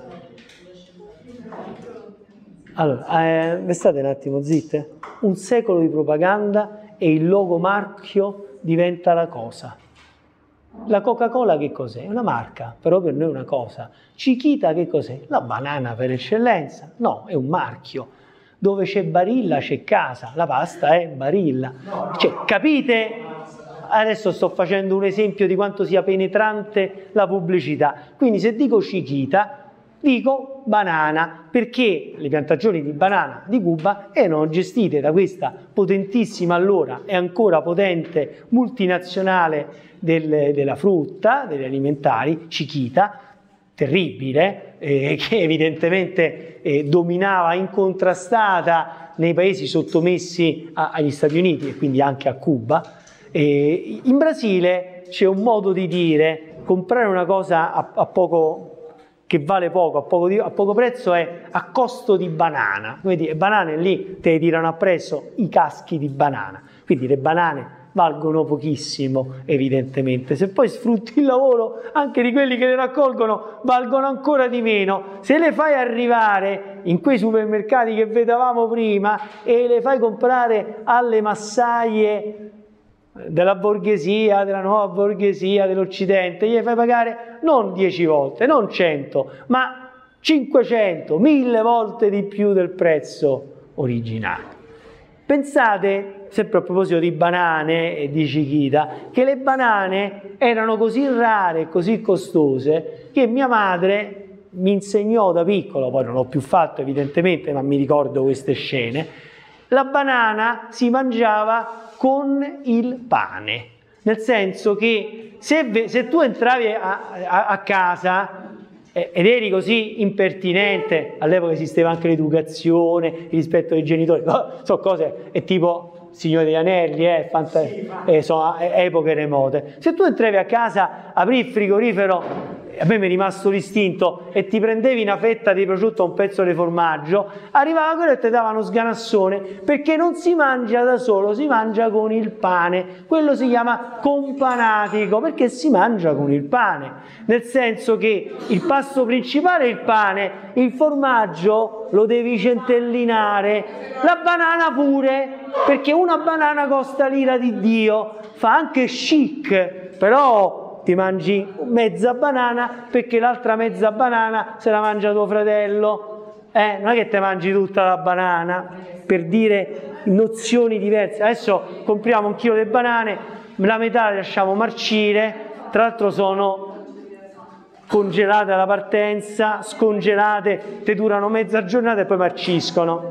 Allora, state un attimo zitte. Un secolo di propaganda e il logomarchio diventa la cosa. La Coca-Cola che cos'è? È una marca, però per noi è una cosa. Chiquita che cos'è? La banana per eccellenza. No, è un marchio. Dove c'è Barilla c'è casa, la pasta è Barilla. Cioè, capite? Adesso sto facendo un esempio di quanto sia penetrante la pubblicità. Quindi se dico Chiquita, dico banana, perché le piantagioni di banana di Cuba erano gestite da questa potentissima, allora e ancora potente, multinazionale della frutta, degli alimentari, Chiquita, terribile, che evidentemente dominava incontrastata nei paesi sottomessi agli Stati Uniti e quindi anche a Cuba. In Brasile c'è un modo di dire: comprare una cosa a poco, che vale poco, a poco prezzo, è a costo di banana. Quindi le banane lì te le tirano appresso i caschi di banana, quindi le banane valgono pochissimo evidentemente. Se poi sfrutti il lavoro anche di quelli che le raccolgono, valgono ancora di meno. Se le fai arrivare in quei supermercati che vedevamo prima e le fai comprare alle massaie della borghesia, della nuova borghesia dell'Occidente, gli fai pagare non 10 volte, non 100, ma 500, 1000 volte di più del prezzo originale. Pensate, sempre a proposito di banane e di Chiquita, che le banane erano così rare e così costose che mia madre mi insegnò da piccolo, poi non l'ho più fatto evidentemente, ma mi ricordo queste scene. La banana si mangiava con il pane, nel senso che se tu entravi a casa ed eri così impertinente, all'epoca esisteva anche l'educazione, il rispetto dei genitori, sono cose, è tipo Signore degli Anelli, sono epoche remote. Se tu entravi a casa, apri il frigorifero, a me mi è rimasto l'istinto, e ti prendevi una fetta di prosciutto o un pezzo di formaggio, arrivava quello e ti davano sganassone, perché non si mangia da solo, si mangia con il pane. Quello si chiama companatico, perché si mangia con il pane, nel senso che il pasto principale è il pane, il formaggio lo devi centellinare, la banana pure, perché una banana costa l'ira di Dio, fa anche chic, però ti mangi mezza banana perché l'altra mezza banana se la mangia tuo fratello, non è che te mangi tutta la banana, per dire nozioni diverse. Adesso compriamo 1 chilo di banane, la metà le lasciamo marcire, tra l'altro sono congelate alla partenza, scongelate, te durano mezza giornata e poi marciscono.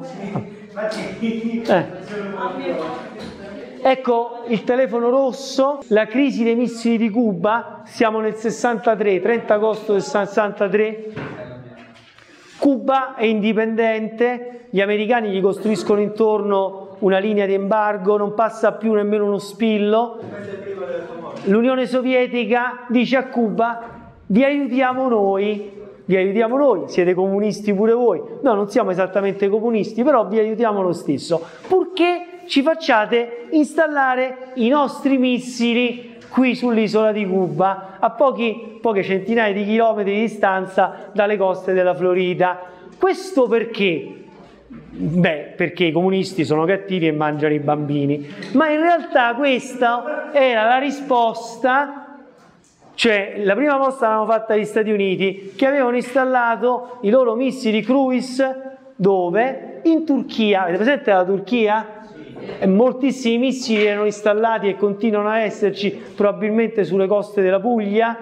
Ecco il telefono rosso, la crisi dei missili di Cuba, siamo nel 63, 30 agosto del 63, Cuba è indipendente, gli americani gli costruiscono intorno una linea di embargo, non passa più nemmeno uno spillo, l'Unione Sovietica dice a Cuba: vi aiutiamo noi, siete comunisti pure voi, no, non siamo esattamente comunisti, però vi aiutiamo lo stesso, purché ci facciate installare i nostri missili qui sull'isola di Cuba, a poche centinaia di chilometri di distanza dalle coste della Florida. Questo perché? Beh, perché i comunisti sono cattivi e mangiano i bambini, ma in realtà questa era la risposta, cioè la prima mossa l'hanno fatta gli Stati Uniti, che avevano installato i loro missili cruise, dove? In Turchia. Avete presente la Turchia? Moltissimi missili erano installati e continuano a esserci probabilmente sulle coste della Puglia.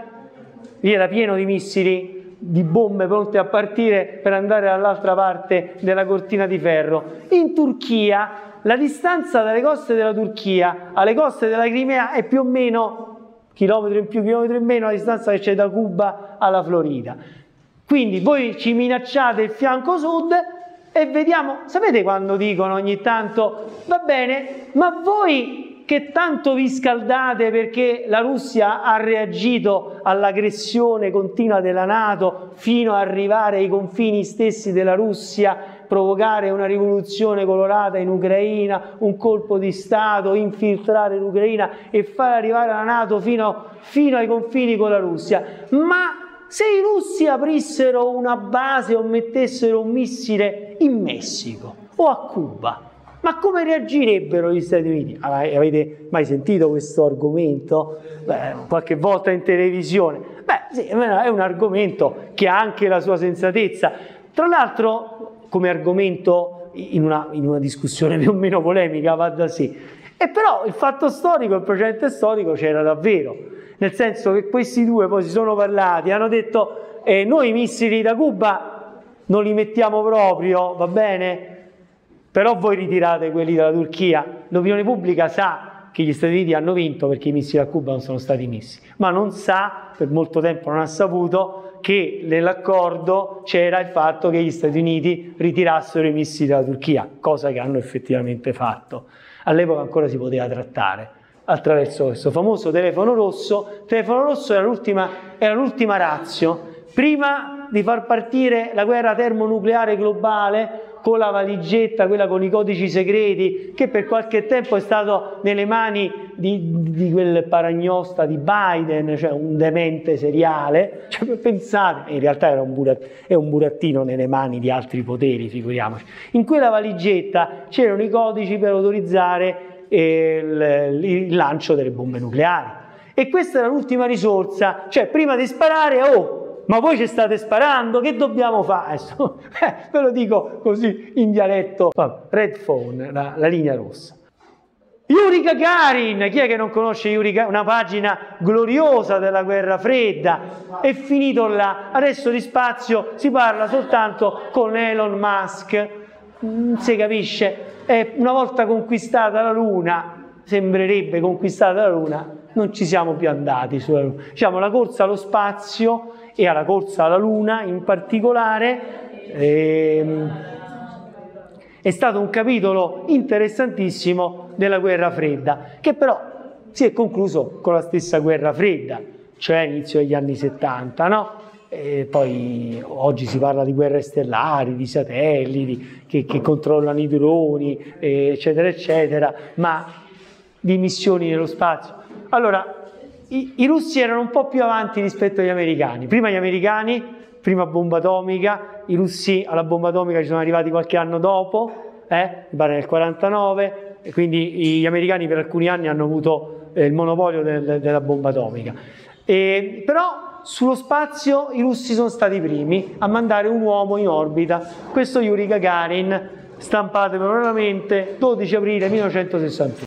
Lì era pieno di missili, di bombe pronte a partire per andare dall'altra parte della cortina di ferro. In Turchia la distanza dalle coste della Turchia alle coste della Crimea è più o meno chilometro in più, chilometro in meno la distanza che c'è da Cuba alla Florida. Quindi voi ci minacciate il fianco sud e vediamo, sapete quando dicono ogni tanto: va bene, ma voi che tanto vi scaldate perché la Russia ha reagito all'aggressione continua della NATO fino ad arrivare ai confini stessi della Russia, provocare una rivoluzione colorata in Ucraina, un colpo di Stato, infiltrare l'Ucraina e far arrivare la NATO fino ai confini con la Russia, ma se i russi aprissero una base o mettessero un missile in Messico o a Cuba, ma come reagirebbero gli Stati Uniti? Avete mai sentito questo argomento? Qualche volta in televisione? Beh, sì, è un argomento che ha anche la sua sensatezza. Tra l'altro, come argomento in una discussione più o meno polemica va da sé. E però il fatto storico, il precedente storico c'era davvero. Nel senso che questi due poi si sono parlati, hanno detto: noi i missili da Cuba non li mettiamo proprio, va bene? Però voi ritirate quelli dalla Turchia. L'opinione pubblica sa che gli Stati Uniti hanno vinto perché i missili a Cuba non sono stati messi, ma non sa, per molto tempo non ha saputo, che nell'accordo c'era il fatto che gli Stati Uniti ritirassero i missili dalla Turchia, cosa che hanno effettivamente fatto. All'epoca ancora si poteva trattare attraverso questo famoso telefono rosso. Il telefono rosso era l'ultima ratio. Prima di far partire la guerra termonucleare globale, con la valigetta, quella con i codici segreti, che per qualche tempo è stato nelle mani di quel paragnosta di Biden, cioè un demente seriale, cioè, pensate, in realtà è un burattino nelle mani di altri poteri, figuriamoci. In quella valigetta c'erano i codici per autorizzare il lancio delle bombe nucleari. E questa era l'ultima risorsa, cioè prima di sparare, ma voi ci state sparando, che dobbiamo fare? Ve lo dico così in dialetto. Red phone, la linea rossa. Yuri Gagarin, chi è che non conosce Yuri Gagarin? Una pagina gloriosa della guerra fredda, è finito là. Adesso di spazio si parla soltanto con Elon Musk, non si capisce. Una volta conquistata la Luna, sembrerebbe conquistata la Luna, non ci siamo più andati sulla Luna. Diciamo, la corsa allo spazio e alla corsa alla Luna in particolare è stato un capitolo interessantissimo della guerra fredda, che però si è concluso con la stessa guerra fredda, cioè all'inizio degli anni 70, no? E poi oggi si parla di guerre stellari, di satelliti che controllano i droni, eccetera, eccetera, ma di missioni nello spazio. Allora, i russi erano un po' più avanti rispetto agli americani. Prima gli americani, prima bomba atomica, i russi alla bomba atomica ci sono arrivati qualche anno dopo, mi pare nel 49, e quindi gli americani per alcuni anni hanno avuto il monopolio della bomba atomica. Però sullo spazio i russi sono stati i primi a mandare un uomo in orbita, questo Yuri Gagarin, stampato veramente 12 aprile 1961.